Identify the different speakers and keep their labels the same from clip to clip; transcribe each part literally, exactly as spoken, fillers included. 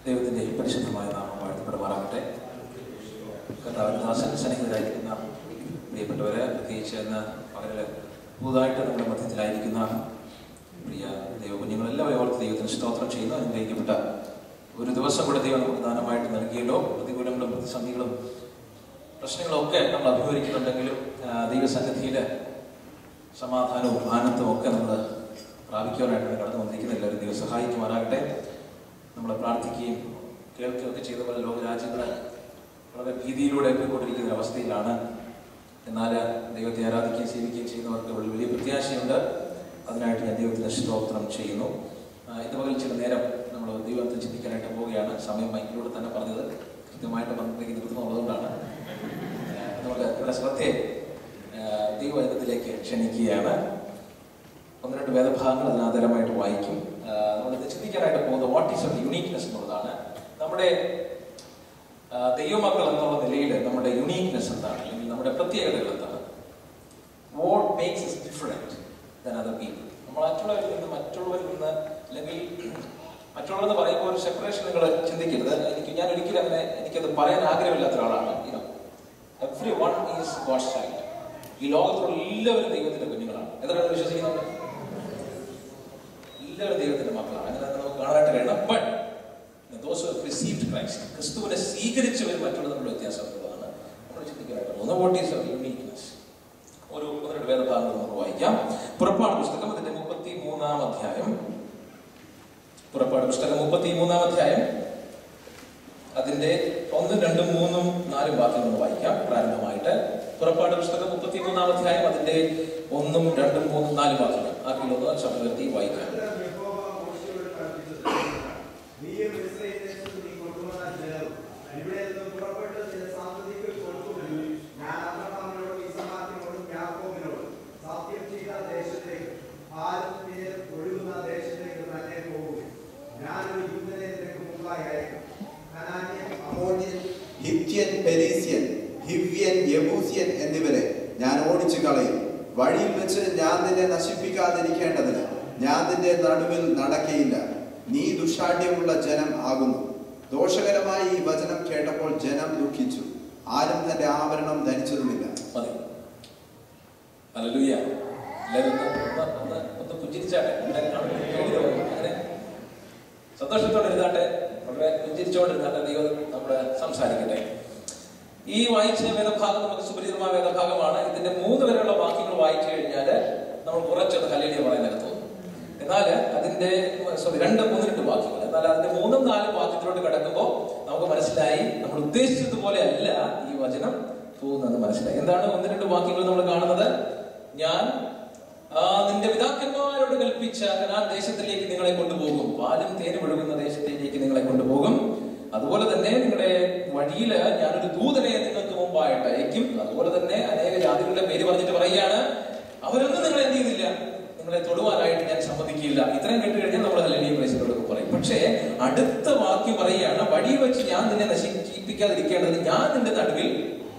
Speaker 1: ദൈവത്തിൻ്റെ പരിശുദ്ധമായ നാമം വാഴ്ത്തപ്പെടുമാറാകട്ടെ. കർത്താവിന്റെ ദാസൻ സന്നിഹിതരായിരിക്കുന്ന പ്രിയപ്പെട്ടവരെ, പ്രത്യേകിച്ച് ഇന്ന് പകല് പുതുതായിട്ട് നമ്മുടെ മധ്യത്തിലായിരിക്കുന്ന പ്രിയ ദൈവകുഞ്ഞുങ്ങളെല്ലാവരും ഓർത്ത് ദൈവത്തിന് സ്തോത്രം ചെയ്യുന്നു. അനുഗ്രഹിക്കപ്പെട്ട ഒരു ദിവസം കൂടെ ദൈവം നമുക്ക് ദാനമായിട്ട് നൽകിയല്ലോ. പ്രതികൂലങ്ങളും പ്രതിസന്ധികളും പ്രശ്നങ്ങളും ഒക്കെ നമ്മൾ അഭിമുഖീകരിക്കുന്നുണ്ടെങ്കിലും ദൈവസന്നിധിയിൽ സമാധാനവും ആനന്ദവും ഒക്കെ നമ്മൾ പ്രാപിക്കുവാനായിട്ടാണ് കടന്നു വന്നിരിക്കുന്നത്. എല്ലാവരും ദൈവം സഹായിക്കുമാറാകട്ടെ. നമ്മൾ പ്രാർത്ഥിക്കുകയും കേൾക്കുകയൊക്കെ ചെയ്ത പോലെ ലോകരാജ്യങ്ങൾ വളരെ ഭീതിയിലൂടെ പോയിക്കൊണ്ടിരിക്കുന്ന അവസ്ഥയിലാണ്. എന്നാൽ ദൈവത്തെ ആരാധിക്കുകയും സേവിക്കുകയും ചെയ്യുന്നവർക്ക് വലിയ പ്രത്യാശയുണ്ട്. അതിനായിട്ട് ഞാൻ ദൈവത്തിന് സ്തോത്രം ചെയ്യുന്നു. ഇത് പകൽ ചില നേരം നമ്മൾ ദൈവത്തെ ചിന്തിക്കാനായിട്ട് പോവുകയാണ്. സമയം മൈക്കിലൂടെ തന്നെ പറഞ്ഞത് കൃത്യമായിട്ട് പന്ത്രണ്ടേക്ക് നിർത്തുന്നുള്ളതുകൊണ്ടാണ് നമുക്ക് ഇവിടെ ശ്രദ്ധയെ ദൈവവചനത്തിലേക്ക് ക്ഷണിക്കുകയാണ്. ഒന്ന് രണ്ട് വേദഭാഗങ്ങൾ അതിനാധാരമായിട്ട് വായിക്കും. നമ്മൾ ചിന്തിക്കാനായിട്ട് പോകുന്നത് വാട്ട് ഈസ് അവർ യുണീക്നെസ് എന്നുള്ളതാണ്. നമ്മുടെ ദൈവമക്കൾ എന്നുള്ള നിലയിൽ നമ്മുടെ യുണീക്നെസ് എന്താണ്, അല്ലെങ്കിൽ നമ്മുടെ പ്രത്യേകതകൾ എന്താണ്? What makes us different than other people? നമ്മൾ മറ്റുള്ളവരിൽ നിന്ന് മറ്റുള്ളവരിൽ നിന്ന് അല്ലെങ്കിൽ മറ്റുള്ളവരെന്ന് പറയുമ്പോൾ ഒരു സെപ്പറേഷൻ നിങ്ങൾ ചിന്തിക്കരുത്. എനിക്ക് ഞാൻ ഒരിക്കലും അങ്ങനെ എനിക്കത് പറയാൻ ആഗ്രഹമില്ലാത്ത ഒരാളാണ്. You know everyone is god's child. ഈ ലോകത്തുള്ള എല്ലാവരും ദൈവത്തിന്റെ കുഞ്ഞുങ്ങളാണ്. എത്രയാണ് വിശ്വസിക്കുന്നത്? എല്ലാവരും ദൈവത്തിന്റെ മക്കളാണ്. അങ്ങനെ നമുക്ക് കാണാനായിട്ട് കഴിയണം. But those who have received Christ, ക്രിസ്തുവിനെ സ്വീകരിച്ചവർ മറ്റുള്ള നമ്മുടെ വ്യത്യാസമുള്ളതാണ് നമ്മൾ ചിന്തിക്കാനായിട്ട് പോകുന്നത്. What is our uniqueness? ഒരു ഒന്നര വേദഭാഗങ്ങൾ നമുക്ക് വായിക്കാം. പുറപ്പാട് പുസ്തകം അതിന്റെ മുപ്പത്തി മൂന്നാം അധ്യായം. പുറപ്പാട് പുസ്തകം മുപ്പത്തി മൂന്നാം അധ്യായം അതിന്റെ ഒന്നും രണ്ടും മൂന്നും നാലും വാക്യങ്ങൾ വായിക്കാം. പ്രാരംഭമായിട്ട് പുറപ്പാട് പുസ്തകം മുപ്പത്തി മൂന്നാം അധ്യായം അതിന്റെ ഒന്നും രണ്ടും മൂന്നും നാലും വാക്യങ്ങൾ ആക്കിലൊന്ന് ശബ്ദത്തി വായിക്കാം.
Speaker 2: ഹിത്യൻ, പെരീസ്യൻ, ഹിവ്യൻ, യെബൂസ്യൻ എന്നിവരെ ഞാൻ ഓടിച്ചു കളയും. വഴിയിൽ വെച്ച് ഞാൻ നിന്നെ നശിപ്പിക്കാതിരിക്കേണ്ടതിന് ഞാൻ നിന്റെ നടുവിൽ നടക്കയില്ല. നീ ദുഷാഠ്യമുള്ള ജനം ആകുന്നു. ദോഷകരമായി ഈ വചനം കേട്ടപ്പോൾ ജനം ദുഃഖിച്ചു. ആരും തന്റെ ആവരണം ധരിച്ചതുമില്ല.
Speaker 1: സന്തോഷത്തോടെ ഇരുന്നാട്ടെ, വളരെ പുഞ്ചിരിച്ചോണ്ടിരുന്നാട്ടെ. ദൈവം നമ്മുടെ സംസാരിക്കട്ടെ. ഈ വായിച്ച വേദഭാഗം നമുക്ക് സുപരിചിതമായ വേദഭാഗമാണ്. ഇതിന്റെ മൂന്ന് വരെയുള്ള വാക്യങ്ങൾ വായിച്ചു കഴിഞ്ഞാൽ നമ്മൾ കുറച്ചൊന്ന് ഹല്ലേലൂയ പറയുന്നതിന് തോന്നും. എന്നാൽ അതിന്റെ സോറി രണ്ട് മൂന്ന് രണ്ട് വാക്യങ്ങൾ എന്നാൽ അതിന്റെ മൂന്നും നാലും വാക്യത്തിലോട്ട് കിടക്കുമ്പോൾ നമുക്ക് മനസ്സിലായി നമ്മൾ ഉദ്ദേശിച്ചതുപോലെ അല്ല ഈ വചനം പോകുന്നത് മനസ്സിലായി. എന്താണ് ഒന്ന് രണ്ട് വാക്യങ്ങൾ നമ്മൾ കാണുന്നത്? ഞാൻ നിന്റെ പിതാക്കന്മാരോട് കൽപ്പിച്ച കനാൻ ദേശത്തിലേക്ക് നിങ്ങളെ കൊണ്ടുപോകും. പാലും തേനും ഒഴുകുന്ന ദേശത്തിലേക്ക് നിങ്ങളെ കൊണ്ടുപോകും. അതുപോലെ തന്നെ നിങ്ങളുടെ വഴിയിൽ ഞാനൊരു ദൂതനെ നിങ്ങൾക്ക് മുമ്പായിട്ട് അയക്കും. അതുപോലെ തന്നെ അനേക ജാതികളുടെ പേര് പറഞ്ഞിട്ട് പറയുകയാണ്, അവരൊന്നും നിങ്ങളെ എന്ത് ചെയ്യുന്നില്ല, നിങ്ങളെ തൊടുവാനായിട്ട് ഞാൻ സമ്മതിക്കില്ല. ഇത്രയും കേട്ട് കഴിഞ്ഞാൽ നമ്മൾ ഹല്ലേലൂയ പ്രൈസിലോട് പറയും. പക്ഷേ അടുത്ത വാക്യം പറയുകയാണ്, വഴിയിൽ വെച്ച് ഞാൻ നിന്നെ നശിപ്പിക്കാതിരിക്കേണ്ടത് ഞാൻ നിന്റെ നടുവിൽ.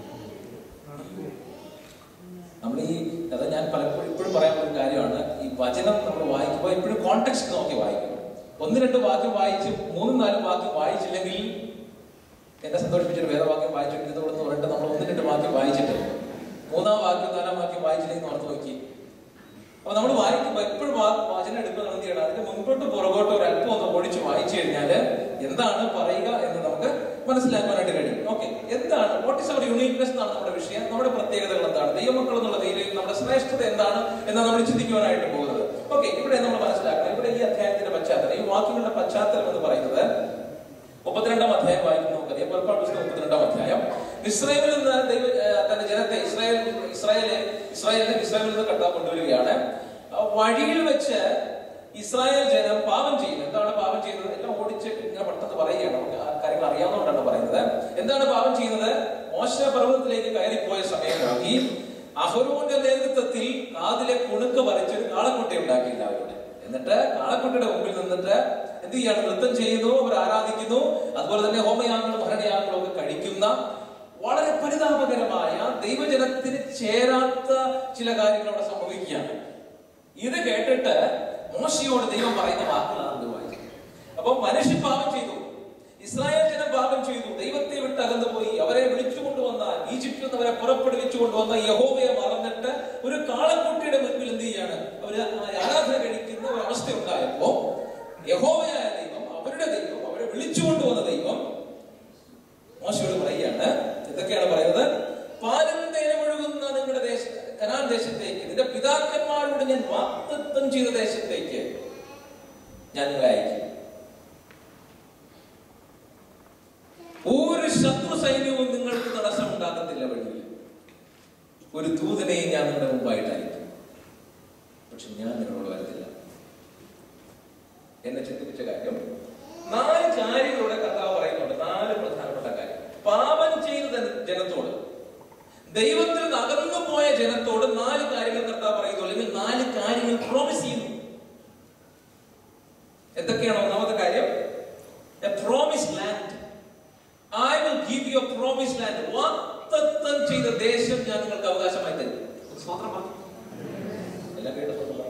Speaker 1: നമ്മൾ ഈ അത് ഞാൻ പലപ്പോഴും ഇപ്പോഴും പറയാൻ ഒരു കാര്യമാണ്, ഈ വചനം നമ്മൾ വായിക്കുമ്പോൾ എപ്പോഴും കോണ്ടെക്സ്റ്റ് നോക്കി വായിക്കും. ഒന്ന് രണ്ട് വാക്യം വായിച്ച് മൂന്നും നാലും വാക്യം വായിച്ചില്ലെങ്കിൽ എന്നെ സന്തോഷിപ്പിച്ചൊരു വേദവാക്യം വായിച്ചിട്ടുണ്ടെന്ന് പറഞ്ഞിട്ട് നമ്മൾ ഒന്ന് രണ്ട് വാക്യം വായിച്ചിട്ട് മൂന്നാം വാക്യം നാലാം വാക്യം വായിച്ചില്ലെങ്കിൽ ഓർത്ത് നോക്കി. അപ്പൊ നമ്മൾ വായിക്കുമ്പോൾ എപ്പോഴും വചനം എടുക്കുന്ന എന്ത് ചെയ്യണം, അതിന്റെ മുൻപോട്ട് പുറകോട്ട് ഒരു അല്പം ഒന്ന് ഓടിച്ച് വായിച്ചു കഴിഞ്ഞാൽ എന്താണ് പറയുക എന്ന് നമുക്ക് മനസ്സിലാക്കാനായിട്ട് കഴിയും. ഓക്കെ, എന്താണ് വാട്ട് ഈസ് അവർ യുണീക്നെസ് എന്നാണ് നമ്മുടെ വിഷയം. നമ്മുടെ പ്രത്യേകതകൾ എന്താണ്, ദൈവമക്കൾ എന്നുള്ള നിലയിൽ നമ്മുടെ ശ്രേഷ്ഠത എന്താണ് എന്നാണ് നമ്മൾ ചിന്തിക്കുവാനായിട്ട് പോകുന്നത്. ഓക്കെ, ഇവിടെ നമ്മൾ മനസ്സിലാക്കണം, ഇവിടെ ഈ അധ്യായത്തിന്റെ പശ്ചാത്തലം, ഈ വാക്യങ്ങളുടെ പശ്ചാത്തലം എന്ന് പറയുന്നത് മുപ്പത്തിരണ്ടാം അധ്യായം വായിക്കുന്ന നമുക്കറിയാം. പുറപ്പാട് പുസ്തകം മുപ്പത്തിരണ്ടാം അധ്യായം. ഇസ്രായേലിൽ നിന്ന് ദൈവ തന്റെ ജനത്തെ ഇസ്രായേൽ ഇസ്രായേലെ ഇസ്രായേലിനെ ഇസ്രായേലിൽ നിന്ന് കർത്താവ് കൊണ്ടുവരികയാണ്. വഴിയിൽ വെച്ച് ഇസ്രായേൽ ജനം പാപം ചെയ്യുന്നു. എന്താണ് പാപം ചെയ്യുന്നത്? എല്ലാം ഓടിച്ച് ഇങ്ങനെ പെട്ടെന്ന് പറയുകയാണ്, നമുക്ക് ആ കാര്യങ്ങൾ അറിയാവുന്നതുകൊണ്ടാണ് പറയുന്നത്. എന്താണ് പാപം ചെയ്യുന്നത്? മോശ പർവ്വതത്തിലേക്ക് കയറിപ്പോയ സമയമാക്കി അഹരോന്റെ നേതൃത്വത്തിൽ കാതിലെ കുണുക്ക് പറിച്ചൊരു കാളക്കുട്ടി ഉണ്ടാക്കിയില്ല അവരുടെ. എന്നിട്ട് കാളക്കുട്ടിയുടെ മുമ്പിൽ നിന്നിട്ട് എന്ത് ചെയ്യാണ്? നൃത്തം ചെയ്യുന്നു, അവർ ആരാധിക്കുന്നു. അതുപോലെ തന്നെ ഹോമയാഗങ്ങളും ഭരണയാഗങ്ങളും ഒക്കെ കഴിക്കുന്ന വളരെ പരിതാപകരമായ ദൈവജനത്തിന് ചേരാത്ത ചില കാര്യങ്ങൾ അവിടെ സംഭവിക്കുകയാണ്. ഇത് കേട്ടിട്ട് മോശയോട് ദൈവം പറയുന്ന വാക്കുകളാണ് വായിച്ചത്. അപ്പൊ മനുഷ്യൻ പാപം ചെയ്തു, ഇസ്രായേൽ ജനം പാപം ചെയ്തു, ദൈവത്തെ വിട്ട് അകന്നു പോയി. അവരെ വിളിച്ചുകൊണ്ടുവന്ന, ഈജിപ്തിൽ നിന്ന് അവരെ പുറപ്പെടുവിച്ചു കൊണ്ടുവന്ന യഹോവയെ മറന്നിട്ട് ഒരു കാളക്കുട്ടിയുടെ മുൻപിൽ എന്ത് ചെയ്യാണ്? അവര് ആരാധന കഴിക്കുന്ന ഒരു അവസ്ഥ ഉണ്ടായപ്പോ യഹോവയായ ദൈവം, അവരുടെ ദൈവം, അവരെ വിളിച്ചുകൊണ്ടുവന്ന ദൈവം മോശയോട് പറയുകയാണ്. എന്തൊക്കെയാണ് പറയുന്നത്? പാലും തേനും ഒഴുകുന്ന നിങ്ങളുടെ ദേശ കനാൻ ദേശത്തേക്ക്, നിന്റെ പിതാക്കന്മാരോട് ഞാൻ വാഗ്ദത്തം ചെയ്ത ദേശത്തേക്ക് ഞാൻ നിങ്ങളെ അയക്കും. ഒരു ശത്രു സൈന്യവും നിങ്ങൾക്ക് തടസ്സം ഉണ്ടാക്കത്തില്ല വഴിയിൽ. ഒരു ദൂതനെയും ഞാൻ നിങ്ങളുടെ മുമ്പായിട്ട് അയക്കും. പക്ഷെ ഞാൻ നിങ്ങളോട് വരത്തില്ല. എന്നെ ചിന്തിപ്പിച്ച കാര്യം, നാല് കാര്യങ്ങളുടെ കർത്താവ് പറയുന്നുണ്ട്. നാല് പ്രധാനപ്പെട്ട കാര്യം. പാപം ചെയ്ത ജനത്തോട്, ദൈവത്തിൽ നിന്ന് അകന്നു പോയ ജനത്തോട് നാല് കാര്യങ്ങൾ കർത്താവ് പറയുന്നു, അല്ലെങ്കിൽ നാല് കാര്യങ്ങൾ പ്രോമിസ് ചെയ്യുന്നു. എന്തൊക്കെയാണ്? ഒന്നാമത്തെ കാര്യം, a promised land. I will give you a promised land. വാഗ്ദത്തം ചെയ്ത ദേശം ഞാൻ നിങ്ങൾക്ക് അവകാശമായി തരും. എല്ലാം കേട്ടപ്പോൾ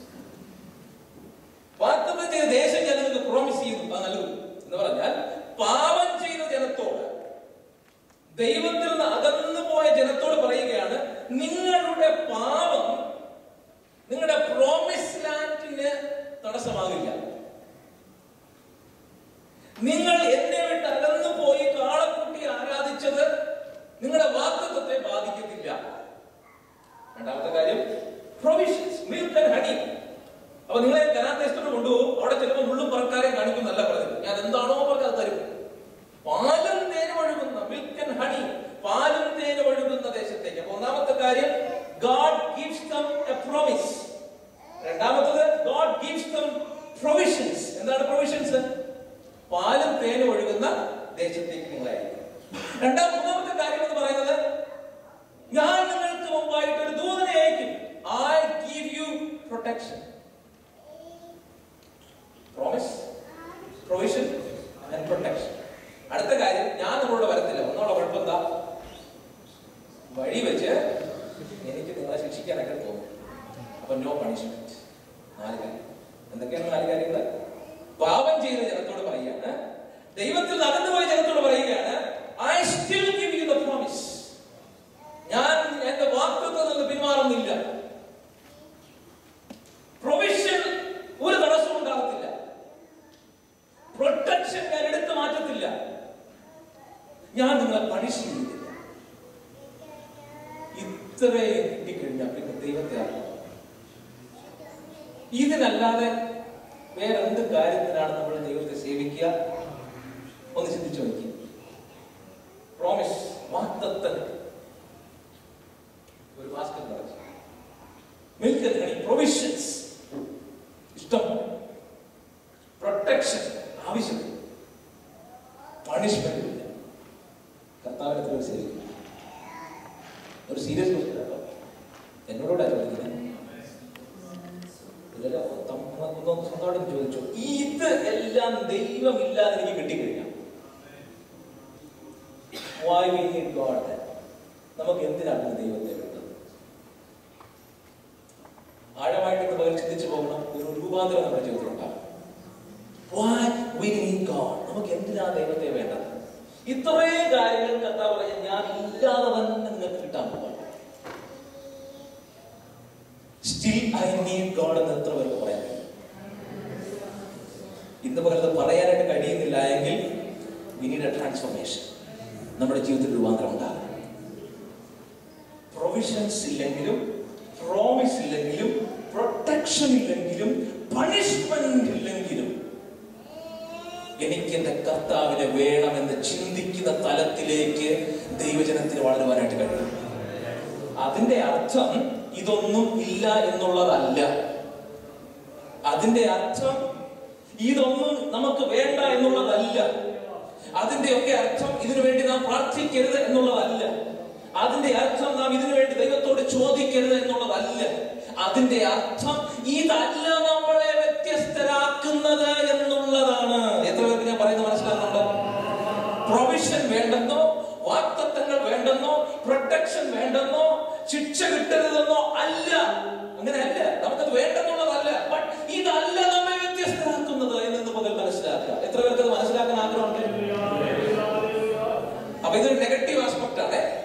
Speaker 1: വാഗ്ദത്തം ചെയ്ത ദേശം ഞാൻ നിങ്ങൾക്ക് പ്രോമിസ് ചെയ്യുന്നു, അത് നൽകും എന്ന് പറഞ്ഞാൽ, പാപം ചെയ്ത ജനത്തോട്, ദൈവത്തിൽ നിന്ന് അകന്നു പോയ ജനത്തോട് പറയുകയാണ്, നിങ്ങളുടെ പാപം നിങ്ങളുടെ പ്രോമിസ് ലാൻഡിന് തടസ്സമാകില്ല. നിങ്ങൾ എന്നെ വിട്ട് അകന്നു പോയി കാളക്കുട്ടി ആരാധിച്ചത് നിങ്ങളുടെ വാഗ്ദത്തത്തെ ബാധിക്കത്തില്ല. രണ്ടാമത്തെ കാര്യം, പ്രൊവിഷൻസ്, മിൽക്ക് ആൻഡ് ഹണി. അപ്പൊ നിങ്ങളെ കനാൻ ദേശത്തോട് കൊണ്ടുപോകും. അവിടെ ചിലപ്പോൾ മുള്ളും പറക്കാരെയും കാണിക്കുന്നല്ല പറഞ്ഞത്. ഞാൻ എന്താണോ പറഞ്ഞത് തരും. പാലും തേനും ഒഴുകുന്ന, മിൽക്ക് ആൻഡ് ഹണി, പാലും തേനും ഒഴുകുന്ന ദേശത്തേക്ക്. അപ്പൊ ഒന്നാമത്തെ കാര്യം, God gives them a promise. രണ്ടാമത്തത്, God gives them provisions. എന്താണ് പ്രൊവിഷൻസ്? പാലും തേനും ഒഴുകുന്ന ദേശത്തേക്ക് നിങ്ങളായിരിക്കും. രണ്ടാം മൂന്നാമത്തെ കാര്യം എന്ന് പറയുന്നത്, ഞാൻ നിങ്ങൾക്ക് മുമ്പായിട്ട് ഒരു ദൂതനെ അയക്കും. I give you protection. Promise, provision and protection. അടുത്ത കാര്യം, ഞാൻ നിങ്ങളോട് വരത്തില്ല. ഒന്നുള്ള കുഴപ്പം എന്താ? വഴി വെച്ച് എനിക്ക് നിങ്ങളെ ശിക്ഷിക്കാനൊക്കെ തോന്നും. അപ്പൊ നോ പണിഷ്മെന്റ്. നാല് കാര്യം. എന്തൊക്കെയാണ് നാല് കാര്യങ്ങൾ? പാപം ചെയ്ത ജനത്തോട് പറയുകയാണ്, ദൈവത്തിൽ അകന്നുപോയ ജനത്തോട് പറയുകയാണ്, I still give you the promise. ഞാൻ എന്റെ വാഗ്ദത്തത്തിൽ നിന്ന് പിന്മാറുന്നില്ല. പ്രൊവിഷൻ ഒരു തടസ്സവും ഉണ്ടാകത്തില്ല. പ്രൊട്ടക്ഷൻ ഞാൻ എടുത്തു മാറ്റത്തില്ല. ഞാൻ നിങ്ങളെ പണിഷ് ചെയ്യുന്നില്ല. ഇത്രയും കിട്ടിക്കഴിഞ്ഞാൽ പിന്നെ ദൈവത്തെ അറിയാം. ഇതിനല്ലാതെ വേറെ എന്ത് കാര്യത്തിനാണ് നമ്മൾ ദൈവത്തെ സേവിക്കുക? ഒന്ന് ചിന്തിച്ചു നോക്കി. പ്രോമിസ്, വാഗ്ദത്തം, ഒരു വാസ്തവം നടത്തി, മിൽക്ക് ആൻഡ് ഹണി, പ്രൊവിഷൻസ്, ഇഷ്ടം, പ്രൊട്ടക്ഷൻ, ആവശ്യമില്ല, പണിഷ്മെന്റ് ഇല്ല. കർത്താവിനെ എത്ര സേവിക്കും? ഒരു സീരിയസ് ക്വസ്റ്റ്യൻ കേട്ടോ. എന്നോടോട് ആലോചിക്കുന്നത് സ്വന്തമായിട്ടും ചോദിച്ചു, ഇത് എല്ലാം ദൈവമില്ലാതെ എനിക്ക് കിട്ടിക്കഴിഞ്ഞാൽ why we need God then? നമുക്ക് എന്തിനാണ് ദൈവത്തെ വേണ്ടത്? ആഴമായിട്ട് നമ്മൾ ചിന്തിച്ചു പോകണം. ഒരു രൂപാന്തരം നമ്മുടെ ജീവിതത്തിലുണ്ടാകും. Why we need God? നമുക്ക് എന്തിനാണ് ദൈവത്തെ വേണ്ടത്? ഇത്രയും കാര്യങ്ങൾ കർത്താവ് പറയാൻ, ഞാൻ ഇല്ലാതെ തന്നെ നിങ്ങൾക്ക് കിട്ടാൻ പോകാം. Still I need God എന്ന് എത്ര പേർക്ക് പറയാൻ കഴിയും? ഇന്ന് പകരം പറയാനായിട്ട് കഴിയുന്നില്ല എങ്കിൽ we need a transformation. നമ്മുടെ ജീവിതത്തിൽ രൂപാന്തരം ഉണ്ടാകും. പ്രൊവിഷൻസ് ഇല്ലെങ്കിലും, പ്രോമിസ് ഇല്ലെങ്കിലും, പ്രൊട്ടക്ഷൻ ഇല്ലെങ്കിലും, പണിഷ്മെന്റ് ഇല്ലെങ്കിലും, എനിക്ക് എന്റെ കർത്താവിനെ വേണമെന്ന് ചിന്തിക്കുന്ന തലത്തിലേക്ക് ദൈവജനത്തിന് വളരുവാനായിട്ട് കഴിയും. അതിന്റെ അർത്ഥം ഇതൊന്നും ഇല്ല എന്നുള്ളതല്ല. അതിന്റെ അർത്ഥം ഇതൊന്നും നമുക്ക് വേണ്ട എന്നുള്ളതല്ല. അതിന്റെ ഒക്കെ അർത്ഥം ഇതിനു വേണ്ടി നാം പ്രാർത്ഥിക്കരുത് എന്നുള്ളതല്ല. അതിന്റെ അർത്ഥം നാം ഇതിനു വേണ്ടി ദൈവത്തോട് ചോദിക്കരുത് എന്നുള്ളതല്ല. അതിന്റെ അർത്ഥം ഇതല്ല നമ്മളെ വ്യത്യസ്തരാക്കുന്നത് എന്നുള്ളതാണ്. എത്ര പേർക്ക് ഞാൻ പറയുന്നത് മനസ്സിലാക്കുന്നുണ്ട്? പ്രൊവിഷൻ വേണ്ടെന്നോ, വാഗ്ദത്തങ്ങൾ വേണ്ടെന്നോ, പ്രൊട്ടക്ഷൻ വേണ്ടെന്നോ, ശിക്ഷ കിട്ടരുതെന്നോ അല്ല. അങ്ങനെയല്ല, നമുക്കത് വേണ്ടെന്നുള്ളതല്ല. ബട്ട് ഇതല്ല നമ്മെ വ്യത്യസ്തരാക്കുന്നത് എന്നത് മുതൽ മനസ്സിലാക്കുക. എത്ര പേർക്ക് അത് മനസ്സിലാക്കാൻ ആഗ്രഹമുണ്ട്?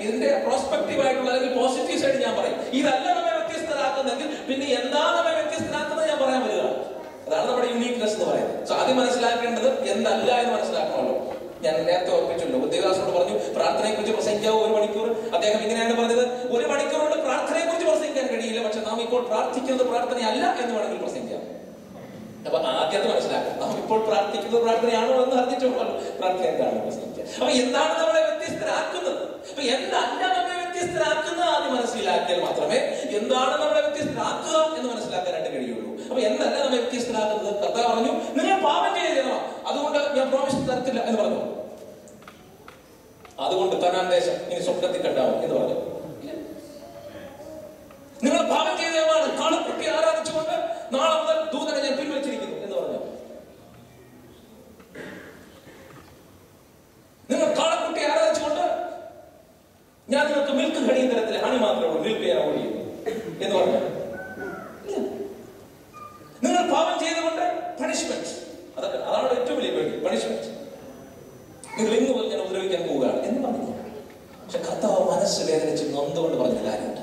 Speaker 1: ഇതിന്റെ പ്രോസ്പെക്റ്റീവ് ആയിട്ടുള്ള അല്ലെങ്കിൽ പോസിറ്റീവ് സൈഡ് ഞാൻ പറയും. ഇതല്ല നമ്മെ വ്യത്യസ്തരാക്കുന്നെങ്കിൽ പിന്നെ എന്താ നമ്മെ വ്യത്യസ്തരാക്കുന്നത് ഞാൻ പറയാൻ വരിക. അതാണ് നമ്മുടെ യുണീക്നെസ് എന്ന് പറയുന്നത്. സോ ആദ്യം മനസ്സിലാക്കേണ്ടത് എന്തല്ല എന്ന് മനസ്സിലാക്കണമല്ലോ. ഞാൻ നേരത്തെ ഓർപ്പിച്ചല്ലോ, ഉദ്യോഗാസനോട് പറഞ്ഞു പ്രാർത്ഥനയെ കുറിച്ച് പ്രസംഗിക്കാവോ ഒരു മണിക്കൂർ. അദ്ദേഹം ഇങ്ങനെയാണ് പറഞ്ഞത്, ഒരു മണിക്കൂർ കൊണ്ട് പ്രാർത്ഥനയെ കുറിച്ച് പ്രസംഗിക്കാൻ കഴിയില്ല, പക്ഷെ നാം ഇപ്പോൾ പ്രാർത്ഥിക്കുന്നത് പ്രാർത്ഥനയല്ല എന്ന് വേണമെങ്കിൽ പ്രസംഗിക്കാം. അപ്പൊ ആദ്യം അത് മനസ്സിലാക്കാം, നാം ഇപ്പോൾ പ്രാർത്ഥിക്കുന്നത് പ്രാർത്ഥനയാണോ എന്ന് അറിഞ്ഞിട്ടുള്ളൂ പ്രാർത്ഥന എന്താണ് പ്രസംഗിക്കുക. അപ്പൊ എന്താണ് നമ്മളെ വ്യത്യസ്തരാക്കുന്നത്? അപ്പൊ എന്തല്ല നമ്മളെ വ്യത്യസ്തരാക്കുന്നത് ആദ്യം മനസ്സിലാക്കിയാൽ മാത്രമേ എന്താണ് നമ്മളെ വ്യത്യസ്തരാക്കുക എന്ന് മനസ്സിലാക്കാനായിട്ട് കഴിയുള്ളൂ. അപ്പൊ എന്തല്ല നമ്മെ വ്യത്യസ്തരാക്കുന്നത്? കർത്താവ് പറഞ്ഞു, നിങ്ങൾ പാപം ചെയ്യണം, അതുകൊണ്ട് ഞാൻ പ്രോമിസ് തരത്തില്ല എന്ന് പറഞ്ഞു. അതുകൊണ്ട് കനാൻ ദേശം ഇനി സ്വപ്നത്തിൽ കണ്ടാവും എന്ന് പറഞ്ഞു. നിങ്ങൾ പാപം ചെയ്തതാണ്, കാളക്കുട്ടി ആരാധിച്ചുകൊണ്ട് നാളെ മുതൽ ദൂതനെ ഞാൻ പിൻവലിച്ചിരിക്കുന്നു എന്ന് പറഞ്ഞു. നിങ്ങൾ കാളക്കുട്ടി ആരാധിച്ചുകൊണ്ട് ഞാൻ നിങ്ങൾക്ക് മിൽക്ക് ഹണിയും തരത്തില്ല, ഹണി മാത്രമേ ഉള്ളൂ, മിൽക്ക് ഞാൻ ഓടി എന്ന് പറഞ്ഞു. നിങ്ങൾ പാപം ചെയ്തുകൊണ്ട് പണിഷ്മെന്റ്, അതൊക്കെ അതാണ് ഏറ്റവും വലിയ പേടി, പണിഷ്മെന്റ്. നിങ്ങൾ ഇന്ന് പോലും ഞാൻ ഉപദ്രവിക്കാൻ പോവുകയാണ് എന്ന് പറഞ്ഞു. പക്ഷെ കർത്താവ് മനസ്സ് വേദനിച്ച് നൊന്തുകൊണ്ട് പറഞ്ഞ കാര്യമുണ്ട്.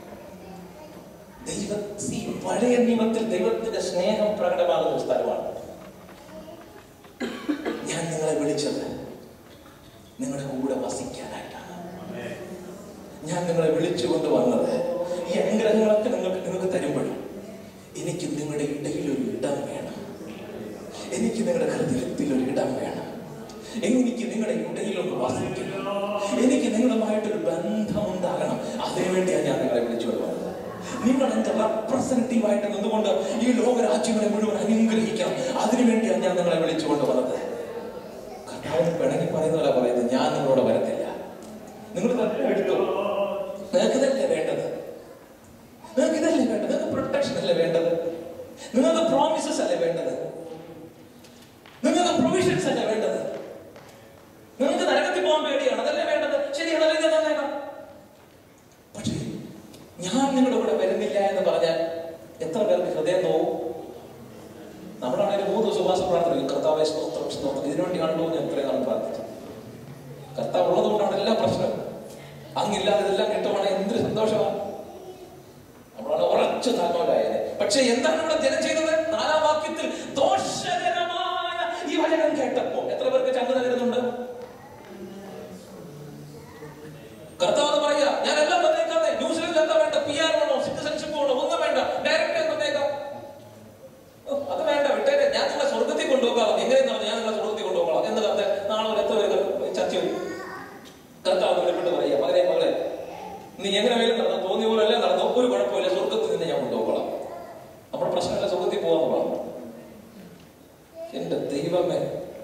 Speaker 1: ദൈവ ഈ പഴയ നിയമത്തിൽ ദൈവത്തിന്റെ സ്നേഹം പ്രകടമാകുന്ന ഒരു സ്ഥലമാണ്. ഞാൻ നിങ്ങളെ വിളിച്ചത് നിങ്ങളുടെ കൂടെ വസിക്കാനായിട്ടാണ്. ഞാൻ നിങ്ങളെ വിളിച്ചുകൊണ്ട് വന്നത് ഈ അനുഗ്രഹങ്ങളൊക്കെ നിങ്ങൾക്ക് നിങ്ങൾക്ക് തരുമ്പോഴും എനിക്ക് നിങ്ങളുടെ ഇടയിൽ ഒരു ഇടം വേണം. എനിക്ക് നിങ്ങളുടെ ഹൃദയത്തിൽ ഒരു ഇടം വേണം. എനിക്ക് നിങ്ങളുടെ ഇടയിലൊന്ന് വസിക്കണം. എനിക്ക് നിങ്ങളുമായിട്ടൊരു ബന്ധം ഉണ്ടാകണം. അതിനുവേണ്ടിയാണ് ഞാൻ നിങ്ങളെ വിളിച്ചുകൊണ്ട് വന്നത്. നിങ്ങൾ എന്റെ റെപ്രസെന്റേറ്റീവ് ആയിട്ട് നിന്നുകൊണ്ട് ഈ ലോകരാജ്യങ്ങളെ മുഴുവൻ അനുഗ്രഹിക്കണം. അതിനുവേണ്ടിയാണ് ഞാൻ നിങ്ങളെ വിളിച്ചുകൊണ്ട് വന്നത്. കർത്താവിന് പിണങ്ങി പറയുന്നവരാ പറയുന്നത്, ഞാൻ നിങ്ങളോട് വരത്തില്ല. നിങ്ങൾ തന്നെ എടുത്തോ, നിങ്ങൾക്ക് ഇതല്ലേ വേണ്ടത്, നിങ്ങൾക്ക് ഇതല്ലേ വേണ്ടത്, നിങ്ങൾക്ക് പ്രൊട്ടക്ഷൻ അല്ലേ വേണ്ടത്, നിങ്ങൾക്ക് പ്രോമിസസ് അല്ലേ വേണ്ടത്, നിങ്ങൾക്ക് പ്രൊവിഷൻസ് അല്ലേ വേണ്ടത്, നിങ്ങൾക്ക് നരകത്തിൽ പോകാൻ പേടിയാണ്, അതല്ലേ വേണ്ടത്. ശരിയാണ്, അതല്ലേ തന്നേക്കാം. പക്ഷേ ഞാൻ നിങ്ങളുടെ കൂടെ വരുന്നില്ല എന്ന് പറഞ്ഞാൽ എത്ര പേർക്ക് ഹൃദയം നോവും? നമ്മളാണെങ്കിൽ മൂന്ന് ദിവസം ഉപവാസ പ്രാർത്ഥന, കർത്താവേ സ്തോത്രം സ്തോത്രം, ഇതിനുവേണ്ടിയാണല്ലോ ഞാൻ ഇത്രയും നാൾ പ്രാർത്ഥിച്ചത്. കർത്താവ് ഉള്ളതുകൊണ്ടാണ് എല്ലാ പ്രശ്നവും. അങ്ങില്ലാതെ ഇതെല്ലാം കിട്ടുവാണെങ്കിൽ എന്തൊരു സന്തോഷമാണ്. നമ്മളാണ് ഉറച്ചു താഴ്മവരായത്. പക്ഷെ എന്താണ് ഇവിടെ ജനം ചെയ്തത്? നാലാം വാക്യത്തിൽ ദോഷകരമായ ഈ വചനം കേട്ടപ്പോ എത്ര പേർക്ക് ചങ്ങല തരുന്നുണ്ട്? കർത്താവ് പറയാ, ഞാൻ എല്ലാം തന്നേക്കാതെ, ന്യൂസിലൻഡ് എന്താ വേണ്ട, പി ആർ വേണോ, സിറ്റിസൺഷിപ്പ് വേണോ, ഒന്നും വേണ്ട, ഡയറക്റ്റ് തന്നേക്കാം. അത് വേണ്ട, വിട്ടേരെ, ഞാൻ നിങ്ങളെ സ്വർഗത്തിൽ കൊണ്ടുപോകാം. എങ്ങനെയെന്ന് പറഞ്ഞാൽ ഞാൻ നിങ്ങളെ സ്വർഗത്തിൽ കൊണ്ടുപോകാം എന്ന് കത്ത് നാളെ ഒരു എത്ര പേര് ചർച്ച ചെയ്തു. കർത്താവ് വിളിപ്പെട്ട് പറയാ, മകനെ മകളെ, നീ എങ്ങനെ വേലും നടന്നു, തോന്നിയ പോലെ അല്ലേ നടന്നു, ഒരു കുഴപ്പമില്ല, സ്വർഗത്തിൽ നിന്ന് ഞാൻ കൊണ്ടുപോകണം. നമ്മുടെ പ്രശ്നമല്ല സ്വർഗത്തിൽ പോകാൻ പോകണം. എന്റെ ദൈവമേ,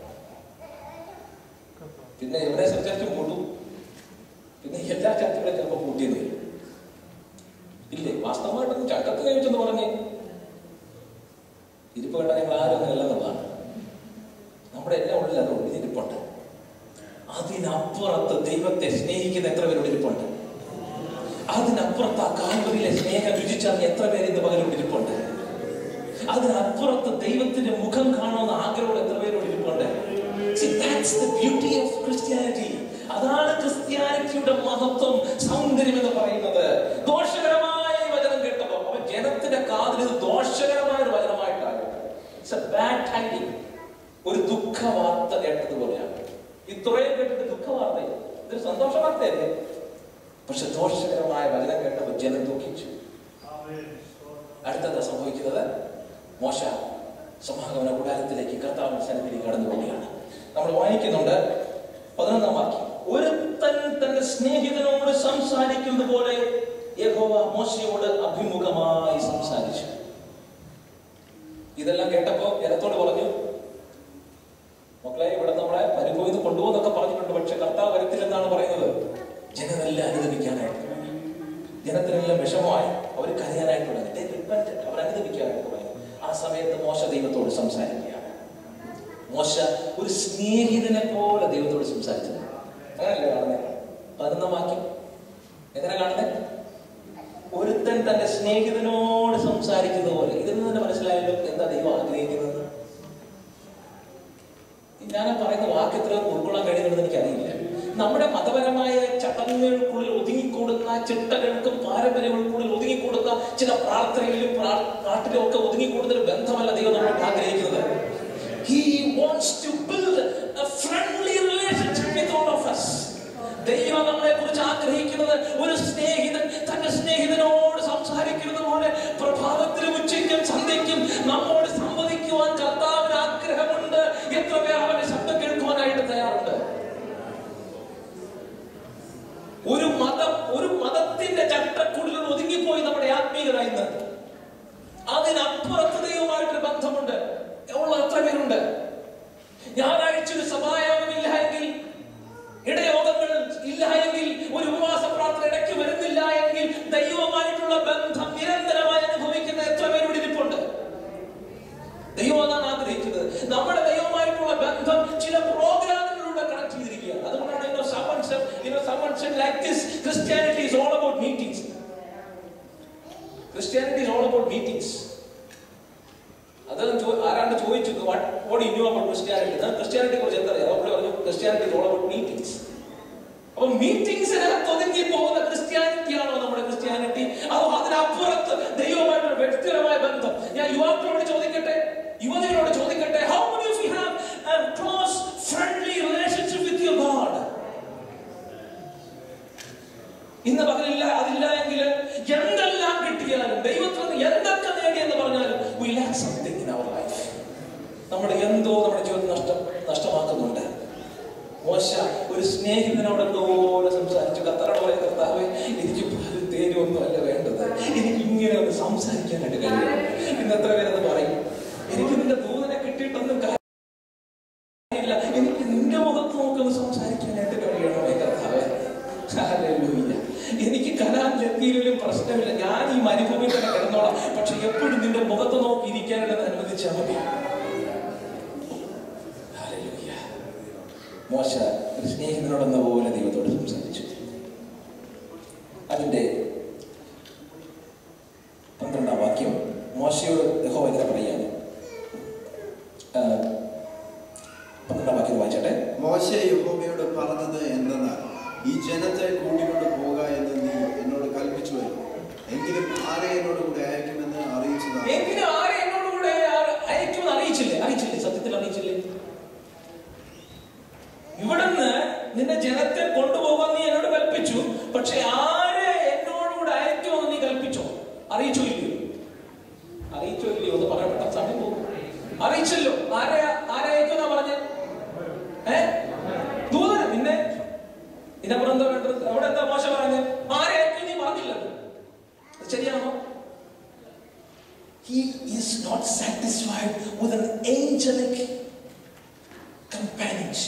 Speaker 1: പിന്നെ എവിടെ ചർച്ച കൂട്ടും, പിന്നെ എല്ലാ ചർച്ചകളും ചിലപ്പോൾ കൂട്ടിയെന്ന് വരും. ഇല്ലേ, വാസ്തവമായിട്ടൊന്ന് ചട്ടത്ത് കഴിച്ചെന്ന് പറഞ്ഞ് ഇരിപ്പ് വേണ്ട, ഞങ്ങൾ ആരും അങ്ങനെയല്ലെന്നുള്ളതാണ്. നമ്മുടെ എല്ലാം ഉള്ളിൽ അത് ഒളിഞ്ഞിരിപ്പുണ്ട്. അതിനപ്പുറത്ത് ദൈവത്തെ സ്നേഹിക്കുന്ന എത്ര പേരോട് ഇരിപ്പുണ്ട്? അതിനപ്പുറത്ത് ആ കാൽവരിയിലെ സ്നേഹം രുചിച്ചറിഞ്ഞ എത്ര പേര് ഇന്ന് പകലോട് ഇരിപ്പുണ്ട്? അതിനപ്പുറത്ത് ദൈവത്തിന്റെ മുഖം കാണുന്ന ആഗ്രഹം എത്ര പേരോട് ഇരിപ്പുണ്ട്? See, that's the beauty of Christianity. അതാണ് ക്രിസ്ത്യാനിറ്റിയുടെ മഹത്വം, സൗന്ദര്യം എന്ന് പറയുന്നത്. ദോഷകരമായ ഈ വചനം കേട്ടപ്പോ അവൻ ജനത്തിന്റെ കാതിൽ ഇത് ദോഷകരമായ ഒരു വചനമായിട്ടാണ്. It's a bad tiding. ഒരു ദുഃഖ വാർത്ത കേട്ടതുപോലെയാണ്. ഇത്രയും കേട്ടിട്ട് ദുഃഖ വാർത്ത, ഇതൊരു സന്തോഷ വാർത്തയല്ലേ? പക്ഷെ ദോഷകരമായ വചനം കേട്ടപ്പോൾ ജനം ദുഃഖിച്ചു. അടുത്തത് സംഭവിക്കുന്നത്, മോശ സമാഗമന കൂടാരത്തിലേക്ക് കർത്താവിന്റെ സന്നിധിയിലേക്ക് കടന്നു പോവുകയാണ്. നമ്മൾ വായിക്കുന്നുണ്ട് പതിനൊന്നാം വാക്യം, ഒരുത്തൻ തന്റെ സ്നേഹിതനോട് സംസാരിക്കുന്നത് പോലെ യഹോവ മോശയോട് അഭിമുഖമായി സംസാരിച്ചു. ഇതെല്ലാം കേട്ടപ്പോ ജനത്തോട് പറഞ്ഞു, മക്കളെ, ഇവിടെ നമ്മളെ അനുഭവിച്ച് കൊണ്ടുപോകുന്നൊക്കെ പറഞ്ഞിട്ടുണ്ട്, പക്ഷെ കർത്താവ് വരത്തില്ലെന്നാണ് പറയുന്നത്. ജനമെല്ലാം അനുദപിക്കാനായിട്ട് തുടങ്ങി. ജനത്തിനെല്ലാം വിഷമമായി, അവർ കരയാനായിട്ട് തുടങ്ങി, അവർ അനുദപിക്കാനായിട്ട് തുടങ്ങി. ആ സമയത്ത് മോശ ദൈവത്തോട് സംസാരിക്കുകയാണ്. മോശ ഒരു സ്നേഹിതനെ പോലെ ദൈവത്തോട് സംസാരിച്ചത്. അങ്ങനല്ലേ കാണുന്നത്? പതിനൊന്നാം വാക്യം എങ്ങനെ കാണുന്നത്? ഒരുത്തൻ തന്റെ സ്നേഹിതനോട് സംസാരിക്കുന്ന പോലെ. ഇതിൽ നിന്ന് തന്നെ മനസ്സിലായല്ലോ എന്താ ദൈവം ആഗ്രഹിക്കുന്നത്. ഞാൻ പറയുന്ന വാക്യത്തിൽ ഉൾക്കൊള്ളാൻ കഴിയുന്നത് എനിക്കറിയില്ല. നമ്മുടെ മതപരമായ ചടങ്ങുകൾക്കുള്ളിൽ ഒതുങ്ങിക്കൂടുന്ന ചിട്ടകൾക്കും പാരമ്പര്യങ്ങൾക്കുള്ളിൽ ഒതുങ്ങിക്കൂടുന്ന ചില പ്രാർത്ഥനകളിലും പാട്ടിലും ഒക്കെ ഒതുങ്ങിക്കൂടുന്ന ഒരു ബന്ധമല്ല ദൈവം നമ്മൾ ആഗ്രഹിക്കുന്നത്. He wants to build a friendly relationship with all of us. ദൈവം നമ്മളെ കുറിച്ച് ആഗ്രഹിക്കുന്നത് ഒരു സ്നേഹിതൻ തന്റെ സ്നേഹിതനോട് സംസാരിക്കുന്നത് പോലെ പ്രഭാതത്തിലും ഉച്ചയ്ക്കും സന്ധ്യയ്ക്കും നമ്മോട് സംവദിക്കുവാൻ കർത്താവിന് ആഗ്രഹമുണ്ട്. എത്ര പേർ അവന്റെ ശബ്ദം കേൾക്കുവാനായിട്ട് തയ്യാറുണ്ട്? ഒരു മതം ഒരു മതത്തിന്റെ ചട്ടക്കൂടിൽ ഒതുങ്ങിപ്പോയി നമ്മുടെ ആത്മീയത ഇന്ന്. അതിനപ്പുറത്ത് ദൈവമായിട്ടൊരു ബന്ധമുണ്ട്. ഉള്ള എത്ര പേരുണ്ട്? ഞായറാഴ്ച ഒരു സഭായോഗമില്ല എങ്കിൽ, ഇടയോഗങ്ങൾ ഇല്ല എങ്കിൽ, ഒരു ഉപവാസ പ്രാർത്ഥന ഇടയ്ക്ക് വരുന്നില്ല എങ്കിൽ ദൈവമായിട്ടുള്ള ബന്ധം നിരന്തരമായി അനുഭവിക്കുന്ന എത്ര പേരോട് ഇരിപ്പുണ്ട്? ദൈവം അതാണ് ആഗ്രഹിക്കുന്നത്. നമ്മുടെ ദൈവമായിട്ടുള്ള ബന്ധം ചില പ്രോഗ്രാമുകളിലൂടെ കണക്ട് ചെയ്തിരിക്കുകയാണ്. അതുകൊണ്ടാണ് like this, Christianity is all about meetings. Christianity is all about meetings. അതാണ് ആരാണ്ട് ചോദിച്ചു, what what do you know about Christianity? Christianity കുറിച്ച് എന്താ അറിയാം? അപ്പോൾ പറഞ്ഞു Christianity is all about meetings. അപ്പോൾ മീറ്റിംഗ്സിനകത്ത് ഒതുങ്ങി പോകുന്ന ക്രിസ്ത്യാനിറ്റിയാണോ നമ്മുടെ ക്രിസ്ത്യാനിറ്റി? അതോ അതിനപ്പുറത്ത് ദൈവമായിട്ടുള്ള വ്യക്തിപരമായ ബന്ധം? ഞാൻ യുവാക്കളോട് ചോദിക്കട്ടെ, യുവതികളോട് ചോദിക്കട്ടെ, how many of you have a close friendly relationship with your God? ഇന്ന് പകലില്ല, അതില്ല എങ്കിൽ എന്തെല്ലാം കിട്ടിയാലും ദൈവത്തിൽ നിന്ന് എന്തൊക്കെ നേടിയെന്ന് പറഞ്ഞാലും we lack something in our life. നമ്മുടെ എന്തോ നമ്മുടെ ജീവിതം നഷ്ടം നഷ്ടമാക്കുന്നുണ്ട്. മോശ ഒരു സ്നേഹിതനോട് എന്തോലെ സംസാരിച്ചു. കർത്താവോട് പറയാൻ, കർത്താവേ എനിക്ക് തേനും ഒന്നും അല്ല വേണ്ടത്, എനിക്ക് ഇങ്ങനെ ഒന്ന് സംസാരിക്കാനായിട്ട് കഴിയും. ഇന്ന് എത്ര പേരെന്ന് പറയും, എനിക്ക് നിന്റെ ദൂതനെ കിട്ടിയിട്ടൊന്നും കാര്യമില്ല, എനിക്ക് നിന്റെ മുഖത്ത് നോക്കൊന്ന് സംസാരിക്കാനായിട്ട് കഴിയണമേ കർത്താവേ. ഹല്ലേലൂയ. എനിക്ക് കനാൻ ലഭ്യയിലും പ്രശ്നമില്ല, ഞാൻ ഈ മരുഭൂമിയിൽ തന്നെ കിടന്നോളാം, പക്ഷെ എപ്പോഴും നിന്റെ മുഖത്ത് നോക്കി ഇരിക്കാനായിട്ട് അനുവദിച്ചാൽ മതി. മോശ ഒരു സ്നേഹിതനോടെന്ന പോലെ ദൈവത്തോട് സംസാരിച്ചു. അതിന്റെ പന്ത്രണ്ടാം വാക്യം മോശയോട് യഹോവ ഇങ്ങനെ പറയാണ്. പന്ത്രണ്ടാം വാക്യം വായിച്ചട്ടെ.
Speaker 2: മോശ യഹോവയോട് പറഞ്ഞത് എന്തെന്നാൽ, ഈ ജനത്തെ കൂട്ടിക്കൊണ്ട് പോക എന്ന് നീ എന്നോട് കൽപ്പിച്ചുവല്ലോ, എങ്കിലും ആരെ എന്നോട് കൂടെ അയക്കുമെന്ന് അറിയിച്ചതാണ്.
Speaker 1: എങ്കിലും ആരെ എന്നോട് കൂടെ അയക്കുമെന്ന് അറിയിച്ചില്ലേ? അറിയിച്ചില്ലേ? സത്യത്തിൽ അറിയിച്ചില്ലേ? ഇവിടുന്ന് നിന്റെ ജനത്തെ കൊണ്ടുപോകാൻ നീ എന്നോട് കൽപ്പിച്ചു, പക്ഷെ ആരെ എന്നോടുകൂടെ അയക്കുമെന്ന് നീ കൽപ്പിച്ചോ? അറിയിച്ചോ ഇല്ലയോ? അറിയിച്ചോ ഇല്ലയോ എന്ന് പറയപ്പെട്ട സമയം പോകും. അറിയിച്ചല്ലോ. ആരെ ആരെ അയക്കുമെന്നാ പറഞ്ഞേ? ഏ ദൂതന. പിന്നെ ഇതിനപ്പുറം എന്താ വേണ്ടത്? അവിടെ എന്താ മോശം പറഞ്ഞത്? ആരെ അയക്കും നീ പറഞ്ഞില്ലല്ലോ. ശരിയാണോ? He is not satisfied with an angelic companionship.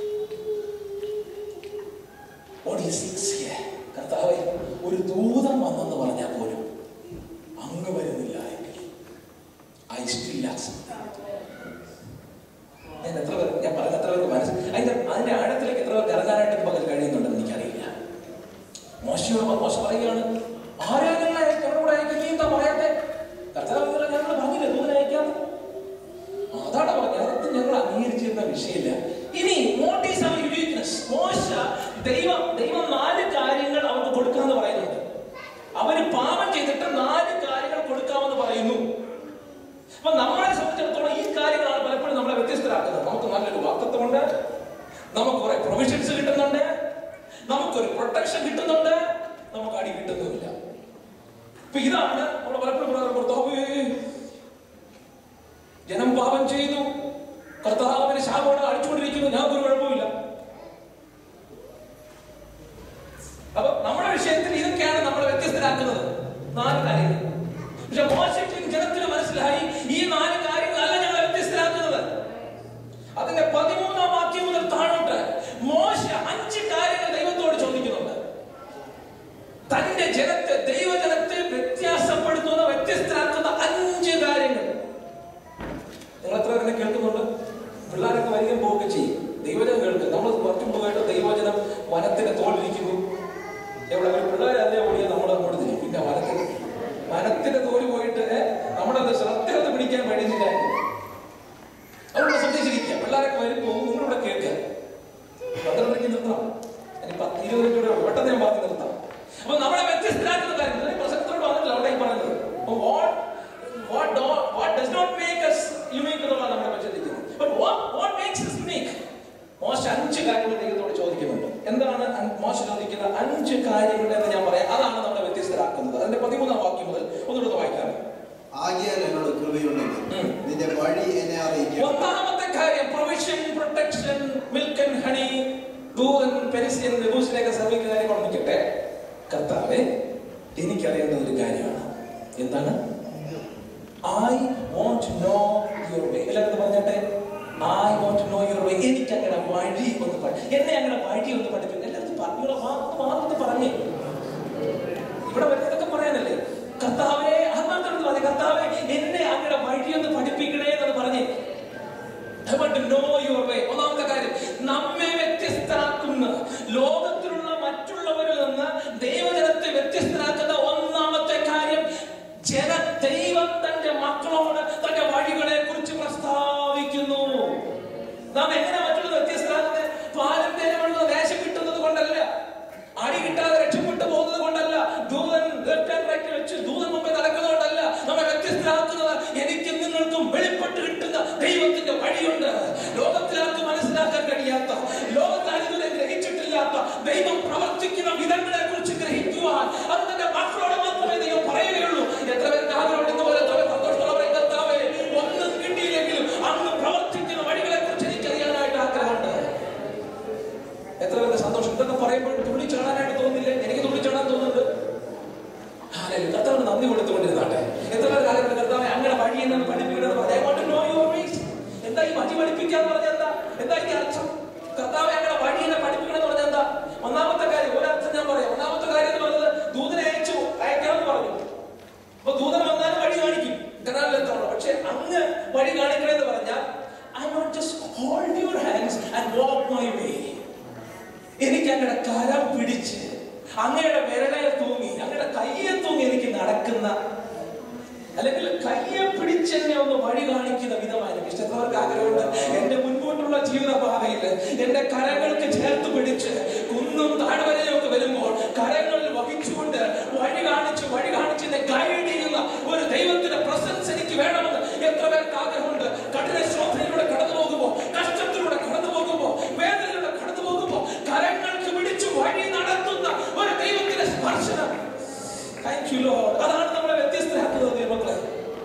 Speaker 1: What he seeks here, കർത്താവേ ഒരു ദൂതൻ വന്നെന്ന് പറഞ്ഞാൽ പോലും അങ്ങ് വരുന്നില്ല എങ്കിൽ I still lack something. ഞാൻ എത്ര പേർ ഞാൻ പറഞ്ഞ എത്ര പേർക്ക് മനസ്സിൽ അതിന്റെ അതിന്റെ ആഴത്തിലേക്ക് എത്ര പേർക്ക് ഇറങ്ങാനായിട്ട് പകൽ കഴിയുന്നുണ്ടെന്ന് എനിക്കറിയില്ല. മോശയോട് മോശം പറയുകയാണ്, ആരെ ഞങ്ങൾ ഞങ്ങളോട് അയക്കും? നീ എന്താ പറയാത്തെ? കർത്താവ് ഞങ്ങൾ പറഞ്ഞില്ലേ ദൂതനെ അയക്കാന്ന്? അതാണ് പറഞ്ഞത്. അതൊന്നും ഞങ്ങൾ അംഗീകരിച്ചിരുന്ന വിഷയമില്ല. ഇനി what is our uniqueness? മോശ ദൈവം ദൈവം നാല് കാര്യങ്ങൾ അവർക്ക് കൊടുക്കാമെന്ന് പറയുന്നുണ്ട്. അവര് പാപം ചെയ്തിട്ട് നാല് കാര്യങ്ങൾ കൊടുക്കാമെന്ന് പറയുന്നു. അപ്പൊ നമ്മളെ സംബന്ധിച്ചിടത്തോളം ഈ കാര്യങ്ങളാണ് പലപ്പോഴും നമ്മളെ വ്യത്യസ്തരാക്കുന്നത്. നമുക്ക് നല്ലൊരു വാക്തത്വമുണ്ട്, നമുക്ക് കുറെ പ്രൊവിഷൻസ് കിട്ടുന്നുണ്ട്, നമുക്കൊരു പ്രൊട്ടക്ഷൻ കിട്ടുന്നുണ്ട്, നമുക്ക് അടി കിട്ടുന്നുമില്ല. അപ്പൊ ഇതാണ് നമ്മൾ പലപ്പോഴും ജനം പാപം ചെയ്തു, കർത്താവിന്റെ ശാപമാണ് അടിച്ചുകൊണ്ടിരിക്കുന്നു, ഞങ്ങൾക്കൊരു കുഴപ്പമില്ല. അപ്പൊ നമ്മുടെ വിഷയത്തിൽ ഇതൊക്കെയാണ് നമ്മളെ വ്യത്യസ്തരാക്കുന്നത്, നാല് കാര്യങ്ങൾ. പക്ഷെ മോശയ്ക്കും ജനത്തിന് മനസ്സിലായി ഈ നാല് കാര്യങ്ങളല്ല ഞങ്ങളെ വ്യത്യസ്തരാക്കുന്നത്. അതിന്റെ പതിമൂന്നാം വാക്യം മുതൽ താഴോട്ട് മോശ അഞ്ച് കാര്യങ്ങൾ ദൈവത്തോട് ചോദിക്കുന്നുണ്ട്. തന്റെ ജനത്തെ ദൈവജനത്തെ വ്യത്യാസപ്പെടുത്തുന്ന വ്യത്യസ്തരാക്കുന്ന അഞ്ച് കാര്യങ്ങൾ. നിങ്ങൾ എത്ര പേരെ കേൾക്കുന്നുണ്ട്? പിള്ളേരൊക്കെ വരികയും പോവുകയും ചെയ്യും. ദൈവ അഞ്ച് കാര്യങ്ങൾ ദൈവത്തോട് ചോദിക്കുന്നുണ്ട്. എന്താണ് മോശ ചോദിക്കുന്ന അഞ്ച് കാര്യങ്ങൾ എന്ന് ഞാൻ പറയാം. അതാണ് നമ്മളെ വ്യത്യസ്തരാക്കുന്നത്. അതിന്റെ പതിമൂന്നാം വാക്യം മുതൽ ഒന്നുകൂടെ വായിക്കാം.
Speaker 2: ആകിയാൽ എന്നോട് കൃപയുണ്ടെങ്കിൽ നിന്റെ വഴി എന്നെ അറിയിക്കുക.
Speaker 1: ഒന്നാമത്തെ കാര്യം provision, protection, milk and honey. ദൂതൻ പെരിസ്യൻ നെബൂസിനെയൊക്കെ ശ്രമിക്കുന്ന കാര്യം പറഞ്ഞിട്ടെ, കർത്താവേ എനിക്കറിയേണ്ട ഒരു കാര്യമാണ്. എന്താണ്? I want to know your way. എല്ലാവരും പറഞ്ഞാട്ടെ, I want to know your way. എനിക്ക് അങ്ങനെ വഴി ഒന്ന് പഠി എന്നെ അങ്ങനെ വഴി ഒന്ന് പഠിപ്പിക്കും. എല്ലാവരും പറഞ്ഞുള്ള വാർത്ത പറഞ്ഞേ. ഇവിടെ വരുന്നതൊക്കെ പറയാനല്ലേ? കർത്താവേ, ആത്മാർത്ഥത്തോട് പറഞ്ഞേ, കർത്താവേ എന്നെ അങ്ങനെ വഴിയൊന്ന് പഠിപ്പിക്കണേ എന്ന് പറഞ്ഞേ. I want to know your way. ഒന്നാമത്തെ കാര്യം, നമ്മെ വ്യത്യസ്തരാക്കുന്ന, ലോകത്തിലുള്ള മറ്റുള്ളവരിൽ നിന്ന് ദൈവജനത്തെ വ്യത്യസ്തരാക്കുന്ന ഒന്നാമത്തെ കാര്യം, ജന ദൈവം തന്റെ മക്കളോട് തന്റെ വഴികളെ കുറിച്ച് പ്രസ്താവിക്കുന്നു. നാം എങ്ങനെ മറ്റുള്ളത് വ്യത്യസ്തരാക്കുന്നത്? പാരമ്പര്യമുള്ള ദേശം കിട്ടുന്നത് കൊണ്ടല്ല, അടി കിട്ടാതെ രക്ഷപ്പെട്ടു പോകുന്നത് കൊണ്ടല്ല, ദൂതൻ ലെഫ്റ്റ് ആൻഡ് റൈറ്റ് വെച്ച് ദൂതൻ മുമ്പേ നടക്കുന്നതുകൊണ്ടല്ല. നമ്മെ വ്യത്യസ്തരാക്കുന്നത് എനിക്കും നിങ്ങൾക്കും വെളിപ്പെട്ട് കിട്ടുന്ന ദൈവത്തിന്റെ വഴിയുണ്ട്. ലോകത്തിലാർക്ക് മനസ്സിലാക്കാൻ കഴിയാത്ത, ലോകത്താൽ ഇതുവരെ ഗ്രഹിച്ചിട്ടില്ലാത്ത ദൈവം പ്രവർത്തിക്കുന്ന വിധങ്ങളെ കുറിച്ച് ഗ്രഹിക്കുവാൻ അത് തന്റെ മക്കളോട് മാത്രമേ ദൈവം പറയുകയുള്ളൂ. എത്ര പേർക്ക് ആഗ്രഹം ഇതുപോലെ സന്തോഷമുള്ളവരെ, കർത്താവേ ഒന്നും കിട്ടിയില്ലെങ്കിലും അങ്ങ് പ്രവർത്തിക്കുന്ന വഴികളെ കുറിച്ച് എനിക്കറിയാനായിട്ട് ആഗ്രഹമുണ്ട്. എത്ര പേർക്ക് സന്തോഷം? ഇതൊക്കെ പറയുമ്പോൾ തുള്ളിച്ചാടാനായിട്ട് തോന്നില്ലേ? എനിക്ക് തുള്ളിച്ചാടാൻ തോന്നുന്നുണ്ട്. കർത്താവിന് നന്ദി കൊടുത്തുകൊണ്ടിരുന്നാട്ടെ. എത്ര പേർ കാര്യങ്ങൾ കർത്താവെ അങ്ങനെ വഴി എന്നാണ് പഠിപ്പിക്കുന്നത്? എന്താ ഈ വഴി പഠിപ്പിക്കാന്ന് പറഞ്ഞാൽ എന്താ? എന്താ ഈ അർത്ഥം? കർത്താവെ അങ്ങനെ വഴി എന്നെ പഠിപ്പിക്കണം എന്ന് പറഞ്ഞാൽ എന്താ? ഒന്നാമത്തെ കാര്യം, ഒരർത്ഥം ഞാൻ പറയാം. ഒന്നാമത്തെ കാര്യം എന്ന് പറഞ്ഞത് ദൂതനെ അയച്ചു അയക്കാമെന്ന് പറഞ്ഞു. അപ്പൊ ദൂതൻ വന്നാലും വഴി കാണിക്കും, കനാലിലെത്താറുള്ളൂ. പക്ഷെ അങ്ങ് വഴി കാണിക്കണമെന്ന് പറഞ്ഞാൽ I not just hold your hands and walk my way. എനിക്ക് അങ്ങയുടെ കരം പിടിച്ച് അങ്ങയുടെ വിരലെ തൂങ്ങി അങ്ങയുടെ കയ്യെ തൂങ്ങി എനിക്ക് നടക്കുന്ന, അല്ലെങ്കിൽ കയ്യെ പിടിച്ചെന്നെ ഒന്ന് വഴി കാണിക്കുന്ന വിധമായി എനിക്ക് ഇഷ്ടപ്പെട്ടവർക്ക് ആഗ്രഹമുണ്ട്. എന്റെ മുൻപോട്ടുള്ള ജീവിതപാതയിൽ എന്റെ കരങ്ങൾക്ക് ചേർത്ത് പിടിച്ച് കുന്നും താഴ്വരയും ഒക്കെ വരുമ്പോൾ കരങ്ങളിൽ വഹിച്ചുകൊണ്ട് വഴി കാണിച്ച് വഴി കാണിച്ച് എന്നെ ഗൈഡ് ചെയ്യുന്ന ഒരു ദൈവത്തിന്റെ പ്രസൻസ് എനിക്ക് വേണമെന്ന് എത്ര പേർക്ക് ആഗ്രഹമുണ്ട്. കഠിന ശോധനയിലൂടെ കടന്നു പോകുമ്പോ, കഷ്ടത്തിലൂടെ കടന്നു പോകുമ്പോ, വേദനയിലൂടെ കടന്നു പോകുമ്പോ കരങ്ങൾക്ക് പിടിച്ച് വഴി നടത്തുന്ന ഒരു ദൈവത്തിന്റെ സ്പർശനം. Thank you Lord. അതാണ് നമ്മളെ വ്യത്യസ്തരാക്കുന്നത് ദൈവമക്കളെ.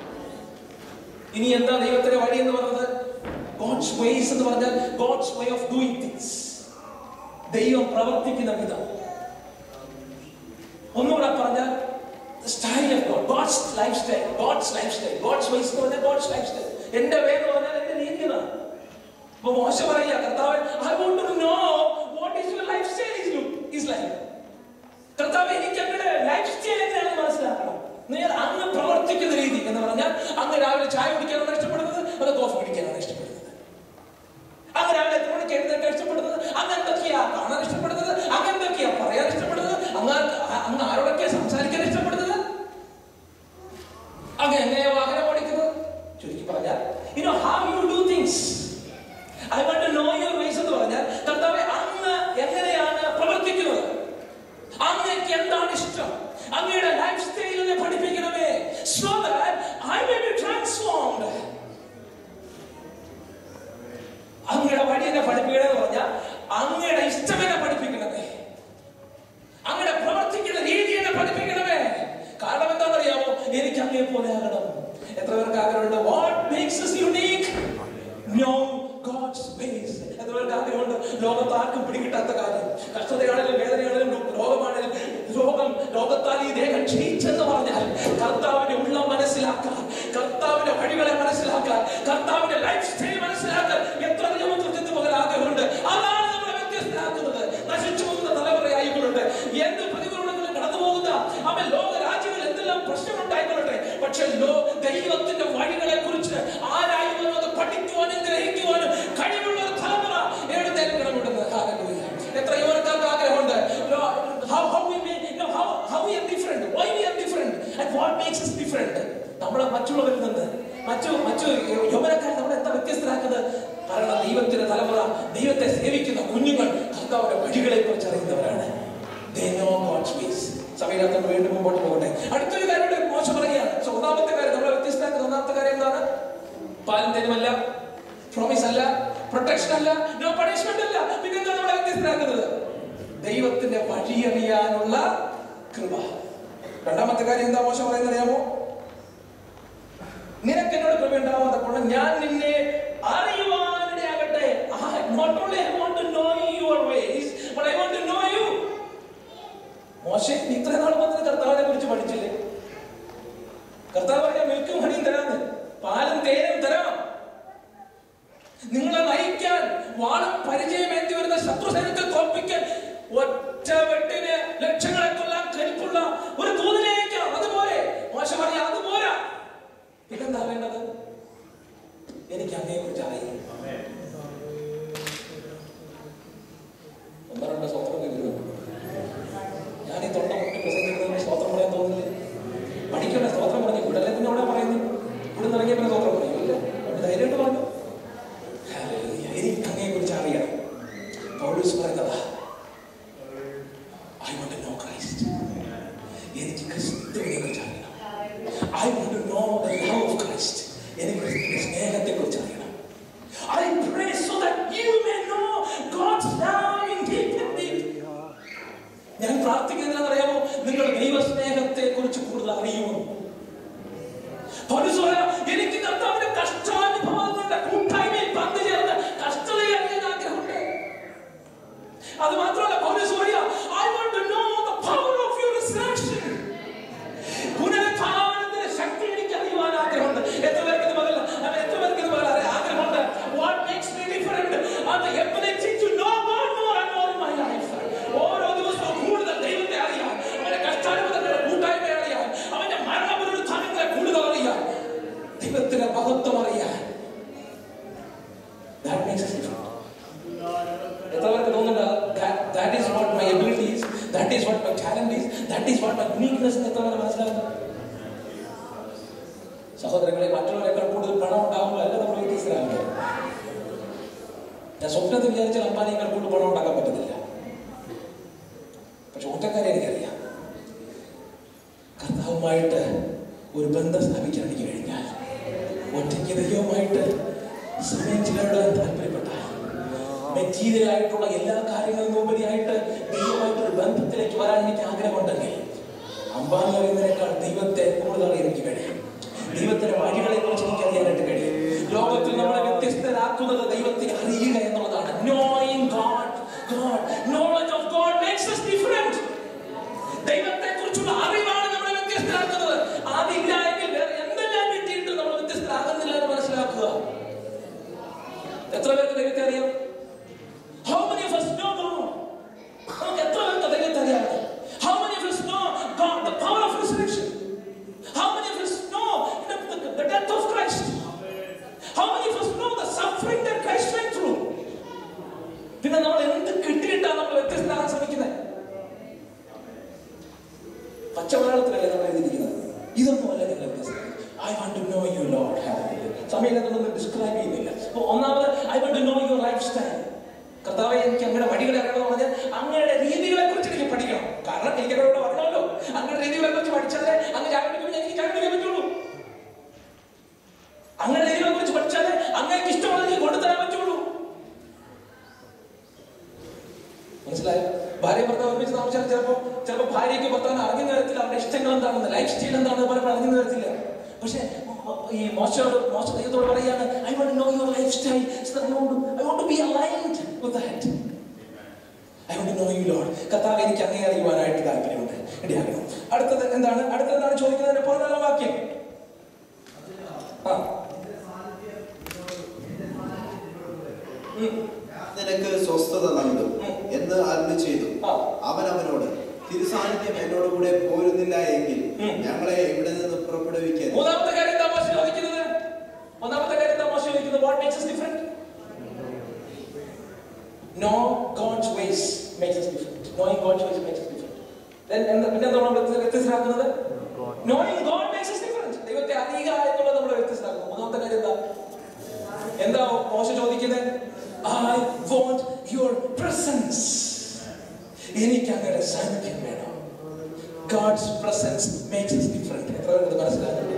Speaker 1: ഇനി എന്താ ദൈവത്തിന്റെ വഴി എന്ന് പറയുന്നത്? God's ways എന്ന് പറഞ്ഞാൽ God's way of doing things. ദൈവം പ്രവർത്തിക്കുന്ന വിധം. ഒന്നുകൂടെ പറഞ്ഞാൽ style of God, God's lifestyle, God's lifestyle, God's ways എന്ന് പറഞ്ഞാൽ God's lifestyle. എന്റെ വേ എന്ന് പറഞ്ഞാൽ എന്റെ രീതിയാണ്. അപ്പൊ മോശ പറയാ, കർത്താവേ I want to know what is your lifestyle is look is like. കർത്താവേ എനിക്ക് അങ്ങയുടെ ലൈഫ് സ്റ്റൈൽ എങ്ങനെയാണ് മനസ്സിലാക്കണം. നിങ്ങൾ അങ്ങ് പ്രവർത്തിക്കുന്ന രീതി എന്ന് പറഞ്ഞാൽ അങ്ങ് രാവിലെ ചായ കുടിക്കാനാണ് ഇഷ്ടപ്പെടുന്നത്, അത് കോഫി കുടിക്കാനാണ് ഇഷ്ടപ്പെടുന്നത്. അങ്ങ് രാവിലെ എത്ര മണിക്ക് എഴുന്നേൽക്കാൻ ഇഷ്ടപ്പെടുന്നത്, അങ്ങ് എന്തൊക്കെയാ കാണാൻ ഇഷ്ടപ്പെടുന്നത്, അങ്ങ് എന്തൊക്കെയാ പറയാൻ ഇഷ്ടപ്പെടുന്നത്, അങ്ങ് അങ്ങ് ആരോടൊക്കെയാ സംസാരിക്കാൻ ഇഷ്ടപ്പെടുന്നത്, അങ്ങ് എങ്ങനെയാ വാഹനം ഓടിക്കുന്നത്. ചുരുക്കി പറഞ്ഞാൽ you know how you do things. I want to know your ways എന്ന് പറഞ്ഞാൽ കർത്താവേ അങ്ങ് എങ്ങനെയാണ് പ്രവർത്തിക്കുന്നത്, അങ്ങേക്ക് എന്താണ് ഇഷ്ടം, അങ്ങയുടെ ലൈഫ് സ്റ്റൈലിനെ പഠിപ്പിക്കണമേ. So that I may be transformed. അങ്ങയുടെ വഴി എന്നെ പഠിപ്പിക്കണമെന്ന് പറഞ്ഞാൽ അങ്ങയുടെ ഇഷ്ടം എന്നെ പഠിപ്പിക്കണമേ, അങ്ങയുടെ പ്രവർത്തിക്കുന്ന രീതി എന്നെ പഠിപ്പിക്കണമേ. കാരണം എന്താണെന്നറിയാമോ? എനിക്ക് അങ്ങയെ പോലെ ആകണം. എത്ര പേർക്ക് ആഗ്രഹമുണ്ട്? What makes us unique? Know God's ways. എത്ര പേർക്ക് ആഗ്രഹമുണ്ട്? ലോകത്ത് ആർക്കും പിടികിട്ടാത്ത കാര്യം, കഷ്ടതയാണെങ്കിലും വേദനയാണെങ്കിലും രോഗമാണെങ്കിലും, രോഗം ലോകത്താൽ ഈ ദേഹം ക്ഷയിച്ചെന്ന് പറഞ്ഞാൽ കർത്താവിന്റെ ഉള്ളം മനസ്സിലാക്കാൻ, കർത്താവിന്റെ വഴികളെ മനസ്സിലാക്കാൻ, കർത്താവിന്റെ ലൈഫ് സ്റ്റൈൽ മനസ്സിലാക്കാൻ എത്ര ദൈവത്തിന് പകരം ആഗ്രഹമുണ്ട്. അതാണ് നമ്മളെ വ്യത്യസ്തരാക്കുന്നത്. നശിച്ചു പോകുന്ന തലമുറയായിക്കൊള്ളട്ടെ, എന്ത് പ്രതികൂലങ്ങളും കടന്നു പോകുന്ന അവൻ ലോക രാജ്യങ്ങളിൽ എന്തെല്ലാം പ്രശ്നമുണ്ടായിക്കൊള്ളട്ടെ, പക്ഷെ ദൈവത്തിന്റെ വഴികളെ കുറിച്ച് ആരായിരുന്നു അത് പഠിക്കുവാനും ഗ്രഹിക്കുവാനും കഴിവുള്ള ഒരു തലമുറ എഴുന്നേൽക്കണമെന്ന്. എത്ര യുവക്കാർക്ക് ആഗ്രഹമുണ്ട്? How how we may, you know, how how we are different, why we are different and what makes us different. നമ്മളെ മറ്റുള്ളവരിൽ നിന്ന് മറ്റു മറ്റു യുവനക്കാർ നമ്മളെ എന്താ വ്യത്യസ്തരാക്കുന്നത്? കാരണം ദൈവത്തിന്റെ തലമുറ, ദൈവത്തെ സേവിക്കുന്ന കുഞ്ഞുങ്ങൾ കർത്താവിന്റെ വഴികളെ കുറിച്ച് അറിയുന്നവരാണ്. They know God's ways. സമയത്ത് വീണ്ടും മുമ്പോട്ട് പോകട്ടെ. അടുത്തൊരു കാര്യം മോശം പറയുകയാണ്. ഒന്നാമത്തെ കാര്യം നമ്മളെ വ്യത്യസ്തരാക്കുന്ന ഒന്നാമത്തെ കാര്യം എന്താണ്? പാലും തേനുമല്ല, പ്രോമിസ് അല്ല, പ്രൊട്ടക്ഷൻ അല്ല, നോ പണിഷ്മെന്റ് അല്ല, പിന്നെ വ്യത്യസ്തരാക്കുന്നത്? ദൈവത്തിന്റെ വഴിയറിയാനുള്ള കൃപ. രണ്ടാമത്തെ കാര്യം എന്താ മോശം പറയുന്നത് അറിയാമോ? നിനക്ക് എന്നോട് കൃപ ഉണ്ടാവാത്തപ്പോൾ ഞാൻ നിന്നെ അറിയുവാനിടയാകട്ടെ. Not only I want to know your ways, but I want to know you. മോശെ, ഇത്ര നാൾ വന്നത് കർത്താവിനെ കുറിച്ച് പഠിച്ചില്ലേ? കർത്താവ് പറഞ്ഞ മിൽക്കും ഹണിയും തരാന്ന്, പാലും തേനും തരാം. നിങ്ങളെ നയിക്കാൻ വാളും പരിചയമേന്തി വരുന്ന ശത്രുസൈന്യത്തെ തോൽപ്പിക്കാൻ ഒറ്റ വെട്ടിന് ലക്ഷങ്ങളെ കൊല്ലാൻ കരുപ്പുള്ള ഒരു ദൂതനേക്കാം. അതുപോലെ മോശ പറയാ, അതുപോരാ. പിന്നെന്താ വേണ്ടത്? എനിക്ക് അങ്ങയെ കുറിച്ച് അറിയാം. ഒന്നോ രണ്ടോ സ്വത്രം കേൾക്കുന്നു. ഞാൻ ഈ തൊണ്ട മുട്ടി പ്രസംഗിക്കുന്നത് സ്വത്രം പറയാൻ തോന്നുന്നില്ല. പഠിക്കണ സ്വത്രം പറഞ്ഞു ഇവിടെ പിന്നെ അവിടെ പറയുന്നു. ഇവിടെ നിറങ്ങിയ പിന്നെ സ്വത്രം പറയും. ഇല്ല, ധൈര്യമായിട്ട് പറഞ്ഞു. എനിക്ക് അങ്ങയെ കുറിച്ച് അറിയണം. പൗലോസ് പറയുന്നതാ, I want to know Christ. എനിക്ക് ക്രിസ്തുവിനെ കുറിച്ച് അറിയണം. I want to know the love of Christ. എനിക്ക് ക്രിസ്തുവിന്റെ സ്നേഹത്തെ കുറിച്ച് അറിയണം. I pray so that you may know God's love in deep and deep. ഞാൻ പ്രാർത്ഥിക്കുന്നത് അറിയാമോ? നിങ്ങൾ ദൈവസ്നേഹത്തെ കുറിച്ച് കൂടുതൽ അറിയുമോ? പൗലോസ് പറയാ, എനിക്ക് കർത്താവിന്റെ കഷ്ടാനുഭവങ്ങളുടെ കൂട്ടായ്മയിൽ പങ്കുചേർന്ന് കഷ്ടതയെ അറിയാൻ ആഗ്രഹമുണ്ട്. അത് മാത്രമല്ല, പൗലോസ് പറയാ, I want to know the power of your resurrection. പുനരുത്ഥാനത്തിന്റെ ശക്തി എനിക്ക് അറിയുവാൻ ആഗ്രഹമുണ്ട്. എത്ര പേർക്ക് ഇത് പകൽ എത്ര പേർക്ക് ഇത് പകൽ ആഗ്രഹമുണ്ട്? What makes me different? And the ability to know God more and more in my life. ഓരോ ദിവസവും കൂടുതൽ ദൈവത്തെ അറിയാൻ, അവന്റെ കഷ്ടാനുഭവങ്ങളുടെ കൂട്ടായ്മയെ അറിയാൻ, അവന്റെ മരണപുനരുത്ഥാനങ്ങളെ കൂടുതൽ അറിയാൻ, ദൈവത്തിന്റെ മഹത്വം അറിയാൻ. That makes us different. എത്ര പേർക്ക് തോന്നുന്നുണ്ട്? That is what my ability is. That is what my talent is. That is what my uniqueness is. എത്ര പേർക്ക് മനസ്സിലാകുന്നു? സഹോദരങ്ങളെ, മറ്റുള്ളവരെക്കാൾ കൂടുതൽ പണം ഉണ്ടാകുമ്പോഴല്ല നമ്മൾ വ്യത്യസ്തരാകുന്നത്. ഞാൻ സ്വപ്നത്തിൽ വിചാരിച്ചാൽ അമ്പാനിയേക്കാൾ കൂടുതൽ പണം ഉണ്ടാക്കാൻ പറ്റത്തില്ല. പക്ഷെ ഒറ്റക്കാരെ എനിക്കറിയാം, കർത്താവുമായിട്ട് ഒരു ബന്ധം സ്ഥാപിക്കാൻ എനിക്ക് കഴിഞ്ഞാൽ, ഒറ്റയ്ക്ക് ദൈവവുമായിട്ട് സമയം ചിലവിടാൻ താല്പര്യപ്പെട്ടാൽ, മെറ്റീരിയലായിട്ടുള്ള എല്ലാ കാര്യങ്ങളും ഉപരിയായിട്ട് ദൈവമായിട്ട് ഒരു ബന്ധത്തിലേക്ക് വരാൻ എനിക്ക് ആഗ്രഹമുണ്ടെങ്കിൽ, അമ്പാനി അറിയുന്നതിനേക്കാൾ ദൈവത്തെ കൂടുതൽ അറിയാൻ എനിക്ക് കഴിയും. ദൈവത്തിന്റെ വഴികളെ കുറിച്ച് എനിക്ക് അറിയാനായിട്ട് കഴിയും. ലോകത്തിൽ നമ്മളെ വ്യത്യസ്തരാക്കുന്നത് ദൈവത്തെ അറിയുക എന്നുള്ളതാണ്. Knowing God, God, knowledge of God makes us different. ദൈവത്തെ കുറിച്ചുള്ള അറിവാണ് നമ്മളെ വ്യത്യസ്തരാക്കുന്നത്. അതില്ല എങ്കിൽ വേറെ എന്തെല്ലാം കിട്ടിയിട്ട് നമ്മൾ വ്യത്യസ്തരാകുന്നില്ല എന്ന് മനസ്സിലാക്കുക. എത്ര പേർക്ക് ദൈവത്തെ അറിയാം? How many of us know God? നമുക്ക് എത്ര പേർക്ക് ദൈവത്തെ അറിയാം? How many of us know God, the power of resurrection? How many of us know the, the, the death of Christ? How many of us know the suffering that Christ went through? പിന്നെ നമ്മൾ എന്ത് കിട്ടിയിട്ടാണ് നമ്മൾ വ്യത്യസ്തരാകാൻ ശ്രമിക്കുന്നത്? പച്ചമലയാളത്തിലല്ലേ നമ്മൾ എഴുതിയിരിക്കുന്നത്? ഇതൊന്നുമല്ല നിങ്ങൾ വ്യത്യസ്തം. I want to know you, Lord. സമയത്തൊന്നും ഡിസ്ക്രൈബ് ചെയ്യുന്നില്ല. അപ്പൊ ഒന്നാമത് I want to know your lifestyle. കർത്താവെ, എനിക്ക് അങ്ങയുടെ വഴികളെ അറിയണമെന്ന് പറഞ്ഞാൽ അങ്ങയുടെ രീതികളെ കുറിച്ച് എനിക്ക് പഠിക്കണം. കാരണം എനിക്ക് അവിടെ വരണമല്ലോ. അങ്ങയുടെ രീതികളെ കുറിച്ച് പഠിച്ചാലേ അങ്ങ് ചായ കുടിക്കുമ്പോൾ എനിക്ക് ചായ കുടിക്കാൻ പറ്റുള്ളൂ. അങ്ങയുടെ രീതികളെ കുറിച്ച് പഠിച്ചാലേ അങ്ങേക്ക് ഇഷ്ടമുള്ളത് എനിക്ക് കൊണ്ടുതരാൻ പറ്റുള്ളൂ. മനസ്സിലായോ? ഭാര്യ ഭർത്താവ് ഒരുമിച്ച് താമസിച്ചാൽ ചിലപ്പോൾ ചിലപ്പോൾ ഭാര്യയ്ക്ക് ഭർത്താവിന് അറിഞ്ഞു തരത്തില്ല അവരുടെ ഇഷ്ടങ്ങൾ എന്താണെന്ന്, ലൈഫ് സ്റ്റൈൽ എന്താണെന്ന് പലപ്പോഴും അറിഞ്ഞു തരത്തില്ല. പക്ഷെ ഈ മോശയോട് മോശ ദൈവത്തോട് പറയാണ്, I want to know your lifestyle so that I want to, I want to be aligned with that. I want to know you, Lord. കർത്താവ്, എനിക്ക് അങ്ങയെ അറിയുവാനായിട്ട് താല്പര്യമുണ്ട്. ഇടയാകണം. അടുത്തത് എന്താണ്? അടുത്തത് എന്താണ് ചോദിക്കുന്നതിന്റെ പതിനാലാം വാക്യം. ആ
Speaker 2: നിനക്ക് സ്വസ്ഥത നൽകും എന്ന് അരുളി ചെയ്തു. അവൻ അവനോട്, തിരുസാന്നിധ്യം എന്നോട് കൂടെ പോരുന്നില്ല എങ്കിൽ ഞങ്ങളെ ഇവിടെ നിന്ന് പുറപ്പെടുവിക്കാൻ.
Speaker 1: മൂന്നാമത്തെ കാര്യം എന്താ മോശ ചോദിക്കുന്നത്? മൂന്നാമത്തെ കാര്യം എന്താ മോശ ചോദിക്കുന്നത്? What makes us different? Know God's ways makes us different. Knowing God's ways makes us different. Then പിന്നെ എന്താ നമ്മൾ വ്യത്യസ്തരാക്കുന്നത്? Knowing God makes us different. ദൈവത്തെ അറിയുക എന്നുള്ളത് നമ്മൾ വ്യത്യസ്തരാക്കുന്നു. മൂന്നാമത്തെ കാര്യം എന്താ? എന്താ മോശ ചോദിക്കുന്നത്? I want your presence. എനിക്ക് അങ്ങയുടെ സാന്നിധ്യം വേണം. God's presence makes us different. എത്ര പേർക്ക് മനസ്സിലാകുന്നുണ്ട്?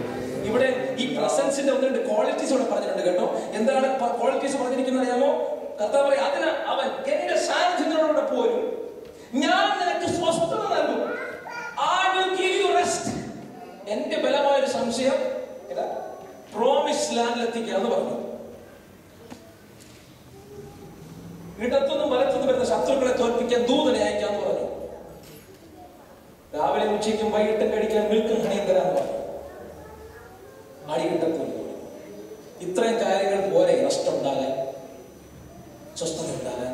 Speaker 1: ഇവിടെ ഈ പ്രസൻസിന്റെ ഒന്ന് രണ്ട് ക്വാളിറ്റീസ് ഇവിടെ പറഞ്ഞിട്ടുണ്ട് കേട്ടോ. എന്താണ് ക്വാളിറ്റീസ് പറഞ്ഞിരിക്കുന്നത് അറിയാമോ? കർത്താവ് പറയും, അതിന് അവൻ എന്റെ സാന്നിധ്യത്തിനോടുകൂടെ പോരും, ഞാൻ നിനക്ക് സ്വസ്ഥത നൽകും. I will give you rest. എന്റെ ബലമായൊരു സംശയം പ്രോമിസ് ലാൻഡിലെത്തിക്കാന്ന് പറഞ്ഞു. ഇടത്തുനിന്നും വലത്തുനിന്നും വരുന്ന ശത്രുക്കളെ തോൽപ്പിക്കാൻ ദൂതനെ അയക്കാന്ന് പറഞ്ഞു. രാവിലെ ഉച്ചയ്ക്കും വൈകിട്ടും കഴിക്കാൻ മിൽക്കും ഹണിയും തരാന്ന് പറഞ്ഞു. അടി കിട്ടത്തില്ല. ഇത്രയും കാര്യങ്ങൾ പോലെ നഷ്ടം ഉണ്ടാകാൻ, സ്വസ്ഥത ഉണ്ടാകാൻ.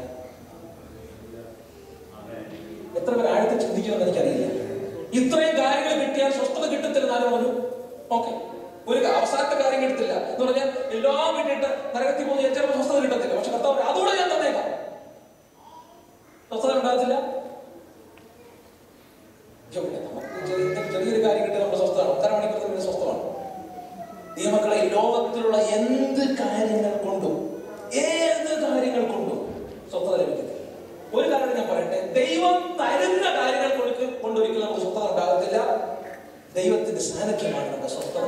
Speaker 1: എത്ര പേർ ആഴത്തിൽ ചിന്തിക്കുമെന്ന് എനിക്കറിയില്ല. ഇത്രയും കാര്യങ്ങൾ കിട്ടിയാൽ സ്വസ്ഥത കിട്ടത്തില്ല എന്ന് പറഞ്ഞു. ഓക്കെ, ഒരു അവസാനത്തെ കാര്യം കിട്ടത്തില്ല എന്ന് പറഞ്ഞാൽ എല്ലാം കിട്ടിയിട്ട് നരകത്തിൽ പോകുന്ന ചിലപ്പോൾ സ്വസ്ഥത കിട്ടത്തില്ല. പക്ഷെ കർത്താവ് അതുകൂടെ ഞാൻ തന്നേക്കാം, സ്വസ്ഥത ഉണ്ടാകത്തില്ല. നമുക്ക് ചെറിയൊരു കാര്യം കിട്ടി നമ്മുടെ സ്വസ്ഥമാണ്, ഒന്നര മണിക്കൂർ തന്നെ സ്വസ്ഥമാണ്. നിയമക്കളെ, ലോകത്തിലുള്ള എന്ത് കാര്യങ്ങൾ കൊണ്ടും ഏത് കാര്യങ്ങൾ കൊണ്ടും സ്വസ്ഥത ലഭിക്കത്തില്ല. ഒരു കാര്യം ഞാൻ പറയട്ടെ, ദൈവം തരുന്ന കാര്യങ്ങൾ കൊണ്ടൊരിക്കലും നമുക്ക് സ്വസ്ഥത ഉണ്ടാകത്തില്ല. ദൈവത്തിന്റെ സാന്നിധ്യമാണ് നമ്മുടെ സ്വസ്ഥത.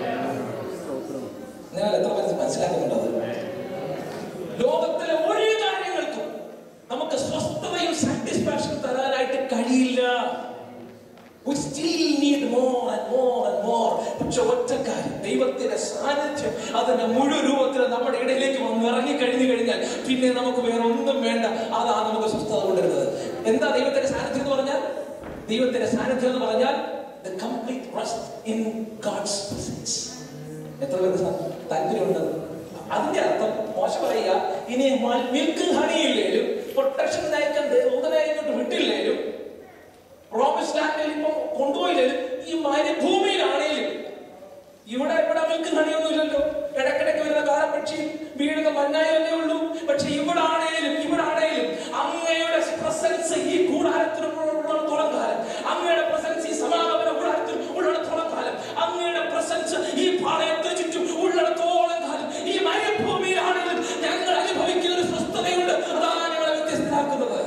Speaker 1: നിങ്ങൾ എത്ര പേര് മനസ്സിലാക്കുന്നുണ്ടത്? ലോകത്തിലെ ഒരു കാര്യങ്ങൾക്കും നമുക്ക് സ്വസ്ഥതയും സാറ്റിസ്ഫാക്ഷനും തരാനായിട്ട് കഴിയില്ല. We still need more and more and more. പക്ഷെ ഒറ്റ കാര്യം, ദൈവത്തിന്റെ സാന്നിധ്യം അതിന്റെ മുഴുവൻ രൂപത്തിൽ നമ്മുടെ ഇടയിലേക്ക് വന്ന് ഇറങ്ങി കഴിഞ്ഞു കഴിഞ്ഞാൽ പിന്നെ നമുക്ക് വേറെ ഒന്നും വേണ്ട. അതാണ് നമുക്ക് സ്വസ്ഥത കൊണ്ടുവരുന്നത്. എന്താ ദൈവത്തിന്റെ സാന്നിധ്യം എന്ന് പറഞ്ഞാൽ? ദൈവത്തിന്റെ സാന്നിധ്യം എന്ന് പറഞ്ഞാൽ the complete rest in God's presence. എത്ര പേർക്ക് താല്പര്യമുണ്ട്? അതിന്റെ അർത്ഥം മോശം പറയുക, ഇനി മിൽക്ക് ഹണിയില്ലേലും പ്രൊട്ടക്ഷൻ നയിക്കാൻ ദൂതനായിട്ട് വിട്ടില്ലേലും പ്രോമിസ് ലാൻഡിൽ ഇപ്പം കൊണ്ടുപോയില്ലേലും ഈ മരുഭൂമിയിലാണേലും ഇവിടെ ഇവിടെ മിൽക്ക് ഹണിയൊന്നും ഇല്ലല്ലോ. ഇടക്കിടയ്ക്ക് വരുന്ന കാലപ്പക്ഷി വീഴുന്ന മഞ്ഞായല്ലേ ഉള്ളൂ. പക്ഷെ ഇവിടെ ആണേലും ഇവിടെ ആണേലും അങ്ങയുടെ പ്രസൻസ് ഈ കൂടാരത്തിനുള്ളിടത്തോളം കാലം, അങ്ങയുടെ പ്രസൻസ് ഈ സമാഗമന കൂടാരത്തിൽ ഉള്ളിടത്തോളം കാലം, അങ്ങയുടെ പ്രസൻസ് ഈ പാളയത്തിന് ചുറ്റും ഉള്ളിടത്തോളം കാലം ഈ മരുഭൂമിയിലാണെങ്കിലും ഞങ്ങൾ അനുഭവിക്കുന്ന ഒരു സ്വസ്ഥതയുണ്ട്. അതാണ് ഞങ്ങളെ വ്യത്യസ്തരാക്കുന്നത്.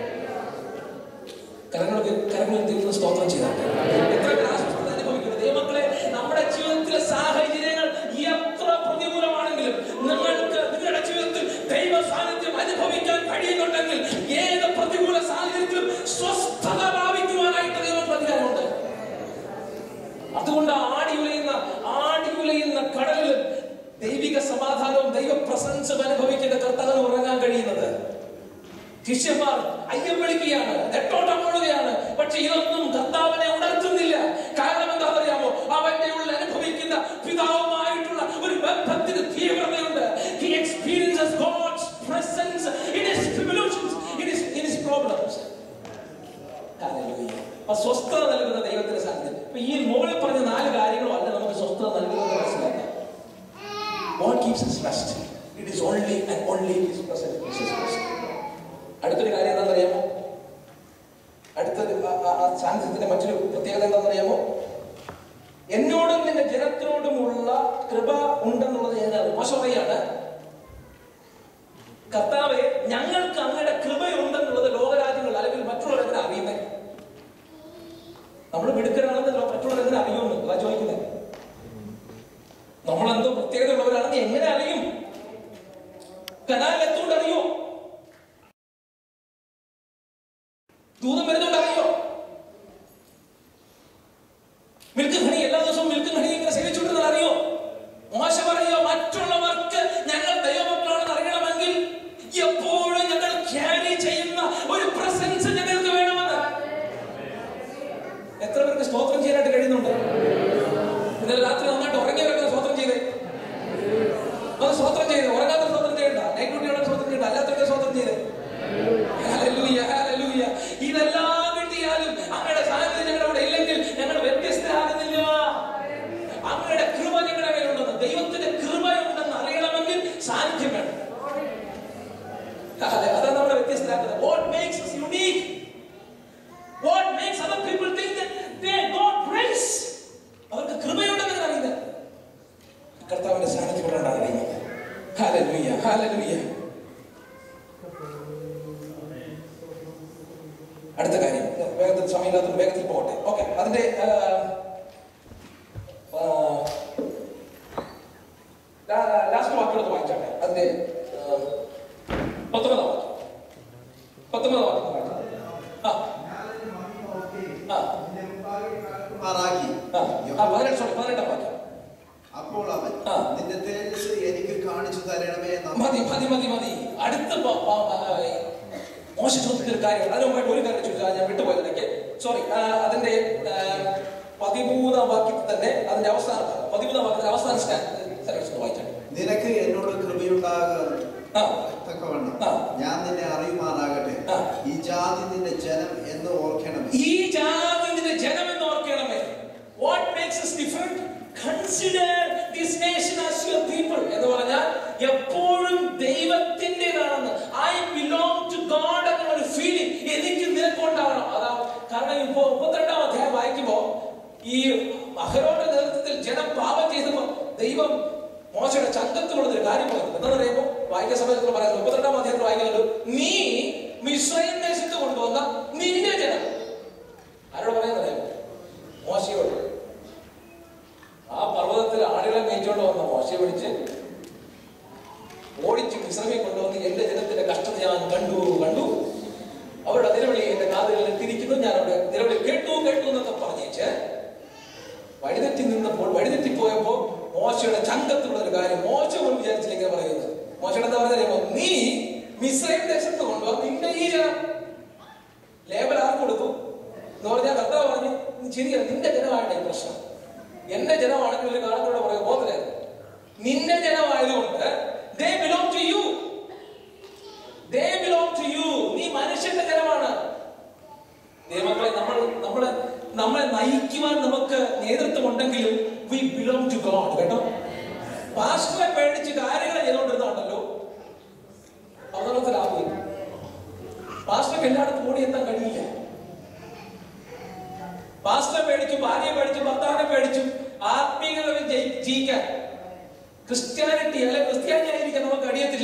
Speaker 1: കരങ്ങൾക്ക് കരങ്ങളിൽ ദൈവത്തിന് സ്തോത്രം ചെയ്താട്ടെ. എത്ര പേർ ആശ്വസ്തത അനുഭവിക്കുന്നത്? ദൈവമക്കളെ, നമ്മുടെ ജീവിതത്തിലെ സാഹചര്യങ്ങൾ എത്ര പ്രതികൂലമാണെങ്കിലും നിങ്ങൾക്ക് നിങ്ങളുടെ ജീവിതത്തിൽ ദൈവ സാന്നിധ്യം അനുഭവിക്കാൻ കഴിയുന്നുണ്ടെങ്കിൽ ഏത് പ്രതികൂല സാഹചര്യത്തിലും സ്വസ്ഥത പ്രാപിക്കുവാനായിട്ട് ദൈവത്തിന് അധികാരമുണ്ട്. അതുകൊണ്ട് ആടിയുലയുന്ന ആടിയുലയുന്ന കടലിൽ ദൈവിക സമാധാനവും ദൈവ പ്രസൻസും അനുഭവിക്കുന്ന കർത്താവിന് ഉറങ്ങാൻ കഴിയുന്നത്. ശിഷ്യന്മാർ അയ്യം വിളിക്കുകയാണ്, നെട്ടോട്ടം ഓടുകയാണ്. പക്ഷെ ഇതൊന്നും കർത്താവിനെ ഉണർത്തുന്നില്ല. കാരണം എന്താണെന്നറിയാമോ? അവന്റെ ഉള്ളിൽ അനുഭവിക്കുന്ന പിതാവുമായിട്ടുള്ള ഒരു ബന്ധത്തിന് തീവ്രതയുണ്ട്. He experiences God's presence in his tribulations, in his in his problems. Hallelujah. ആ സ്വസ്ഥത നൽകുന്ന ദൈവത്തിന്റെ സാന്നിധ്യം. ഇപ്പൊ ഈ മുകളിൽ പറഞ്ഞ നാല് കാര്യങ്ങളും അല്ല നമുക്ക് സ്വസ്ഥത നൽകുന്നത് മനസ്സിലാക്കാം. God keeps us rest. It is only and only his presence which is rest. അടുത്തൊരു കാര്യം എന്താണെന്നറിയാമോ? അടുത്തൊരു സാന്നിധ്യത്തിന്റെ മറ്റൊരു പ്രത്യേകത എന്താണെന്നറിയാമോ? എന്നോടും നിന്റെ ജനത്തിനോടുമുള്ള കൃപ ഉണ്ടെന്നുള്ളത് ഏതാണ്? മോശം പറയാണ്, കർത്താവെ, ഞങ്ങൾക്ക് അങ്ങയുടെ കൃപയുണ്ടെന്നുള്ളത് ലോകരാജ്യങ്ങൾ അല്ലെങ്കിൽ മറ്റുള്ളവരെങ്ങനെ അറിയുന്നത്? നമ്മൾ മിടുക്കരാണെന്ന് മറ്റുള്ളവരെങ്ങനെ അറിയുമെന്ന് അതാ ചോദിക്കുന്നത്. നമ്മളെന്തോ പ്രത്യേകത ഉള്ളവരാണെന്ന് എങ്ങനെ അറിയും? കനാലെത്തുകൊണ്ട് അറിയോ? ദൂതം വരുന്നുണ്ട് അറിയോ? മിൽക്ക് ഹണി എല്ലാ ദിവസവും മിൽക്ക് ഹണി ഇങ്ങനെ സേവിച്ചുകൊണ്ടിരുന്നത് അറിയോ? മോശ പറയോ, മറ്റുള്ളവർക്ക് ഞങ്ങൾ ദൈവമക്കളാണെന്ന് അറിയണമെങ്കിൽ എപ്പോഴും ഞങ്ങൾ ക്യാരി ചെയ്യുന്ന ഒരു പ്രസൻസ് ഞങ്ങൾക്ക് വേണമെന്ന്. എത്ര പേർക്ക് സ്തോത്രം ചെയ്യാനായിട്ട് കഴിയുന്നുണ്ട്? ഇന്നലെ രാത്രി നന്നായിട്ട് ഉറങ്ങിയവരൊക്കെ സ്തോത്രം ചെയ്തേ. അത് സ്തോത്രം ചെയ്ത് ഉറങ്ങാത്ത സ്തോത്രം ചെയ്യണ്ട, നൈറ്റ് ഡ്യൂട്ടിയോടെ സ്തോത്രം ചെയ്യണ്ട, അല്ലാത്തവരുടെ സ്തോത്രം ചെയ്തേ. Hallelujah, hallelujah. ഇതെല്ലാം കിട്ടിയാലും അങ്ങയുടെ സാന്നിധ്യം ഞങ്ങളുടെ അവിടെ ഇല്ലെങ്കിൽ ഞങ്ങൾ വ്യത്യസ്തരാകുന്നില്ല. അങ്ങയുടെ കൃപ ഞങ്ങളുടെ മേലുണ്ടെന്ന്, ദൈവത്തിന്റെ കൃപയുണ്ടെന്ന് അറിയണമെങ്കിൽ സാന്നിധ്യം വേണം. അതാണ് നമ്മളെ വ്യത്യസ്തരാക്കുന്നത്. What makes us unique? What makes other people think that they got grace? അവർക്ക് കൃപയുണ്ടെന്ന് അറിയുന്നത് കർത്താവിന്റെ സാന്നിധ്യം കൊണ്ടാണ് അറിയുന്നത്. Hallelujah, hallelujah. അടുത്ത കാര്യം, വേഗത്തിൽ സമയമില്ലാത്ത വേഗത്തിൽ പോകട്ടെ. ഓക്കെ, അതിന്റെ ലാസ്റ്റ് വാക്കുകളൊക്കെ വായിച്ചാട്ടെ. അതിന്റെ മോശ ചോദിക്കുന്ന ഒരു കാര്യം, അതിനുമായിട്ട് ഒരു കാര്യം ചോദിച്ചാൽ ഞാൻ വിട്ടുപോയതിലേക്ക്, സോറി, അതിന്റെ പതിമൂന്നാം വാക്യത്തിൽ തന്നെ അതിന്റെ അവസാന പതിമൂന്നാം വാക്യത്തിന്റെ അവസാന സ്റ്റാൻഡ് വായിച്ചാൽ,
Speaker 2: നിനക്ക് എന്നോട് കൃപയുണ്ടാകത്തക്കവണ്ണം ഞാൻ നിന്നെ അറിയുമാറാകട്ടെ, ഈ ജാതി നിന്റെ ജനം എന്ന് ഓർക്കണമേ.
Speaker 1: ഈ ജാതി നിന്റെ ജനം എന്ന് ഓർക്കണമേ. What makes us different? Consider this nation as your people. എന്ന് പറഞ്ഞാൽ എപ്പോഴും ദൈവത്തിൻ്റെതാണെന്ന്, I belong to God എന്നൊരു ഫീലിംഗ് എനിക്ക് നിനക്കുണ്ടാവണം. അതാ കാരണം ഇപ്പോ മുപ്പത്തിരണ്ടാം അധ്യായം വായിക്കുമ്പോ ഈ അഹരോന്റെ നേതൃത്വത്തിൽ ജനം പാപം ചെയ്തപ്പോ ദൈവം മോശയുടെ ചന്തത്തിലുള്ളൊരു കാര്യം പറയുന്നത് എന്താ പറയുമ്പോ വായിക്കുന്ന സമയത്ത് പറയുന്നത്, മുപ്പത്തിരണ്ടാം അധ്യായത്തിൽ വായിക്കുന്നത്, നീ മിസ്രയീം ദേശത്ത് കൊണ്ടുവന്ന നിന്റെ ജനം. ആരോട് പറയുന്നത്? മോശയോട്. ആ പർവ്വതത്തിൽ ആടുകളെ മേയിച്ചോണ്ട് വന്ന മോശയെ വിളിച്ച് ഓടിച്ച് മിസ്രയീമിൽ കൊണ്ടുവന്ന് എന്റെ ജനത്തിന്റെ കഷ്ടത ഞാൻ കണ്ടു കണ്ടു അവരുടെ നിലവിളി എന്റെ കാതുകളിൽ തിരിക്കുന്നു, ഞാൻ അവിടെ നിലവിളി കേട്ടു കേട്ടു എന്നൊക്കെ പറഞ്ഞേച്ച് വഴിതെറ്റി നിന്നപ്പോൾ വഴിതെറ്റിപ്പോയപ്പോ മോശയുടെ ചങ്കത്തിലുള്ള ഒരു കാര്യം മോശ പോലും വിചാരിച്ചില്ല ഇങ്ങനെ പറയുന്നത്. മോശയുടെ എന്താ പറയുന്നത്? നീ മിസ്രയീം ദേശത്ത് കൊണ്ടുവന്ന് നിന്റെ ഈ ജനം. ലേബൽ ആർക്ക് കൊടുത്തു എന്ന് പറഞ്ഞാൽ കർത്താവ് പറഞ്ഞു, ശരിയാണ്, നിന്റെ ജനമായിട്ട് ഈ പ്രശ്നം. എന്റെ ജനമാണെങ്കിൽ ഒരു കാലത്തോടെ പറയുക ബോധനായിരുന്നു, നിന്റെ ജനമായതുകൊണ്ട് they belong to you, they belong to you. നീ മനുഷ്യന്റെ ജനമാണ്. ദൈവമക്കളെ, നമ്മൾ നമ്മളെ നമ്മളെ നയിക്കുവാൻ നമുക്ക് നേതൃത്വം ഉണ്ടെങ്കിലും we belong to God. കേട്ടോ, പാസ്റ്ററെ പേടിച്ച് കാര്യങ്ങൾ ചെയ്തുകൊണ്ടിരുന്നുണ്ടല്ലോ അവതരണത്തിലാവുക. പാസ്റ്റർക്ക് എല്ലായിടത്തും ഓടി എത്താൻ കഴിയില്ല. പാസ്റ്ററെ പേടിച്ചു, ഭാര്യയെ പേടിച്ചു, ഭർത്താവിനെ പേടിച്ചു ആത്മീയത ജീവിക്കാൻ, ക്രിസ്ത്യാനിറ്റി അല്ലെ ക്രിസ്ത്യാനി ആയിരിക്കാൻ നമുക്ക് കഴിയത്തില്ല.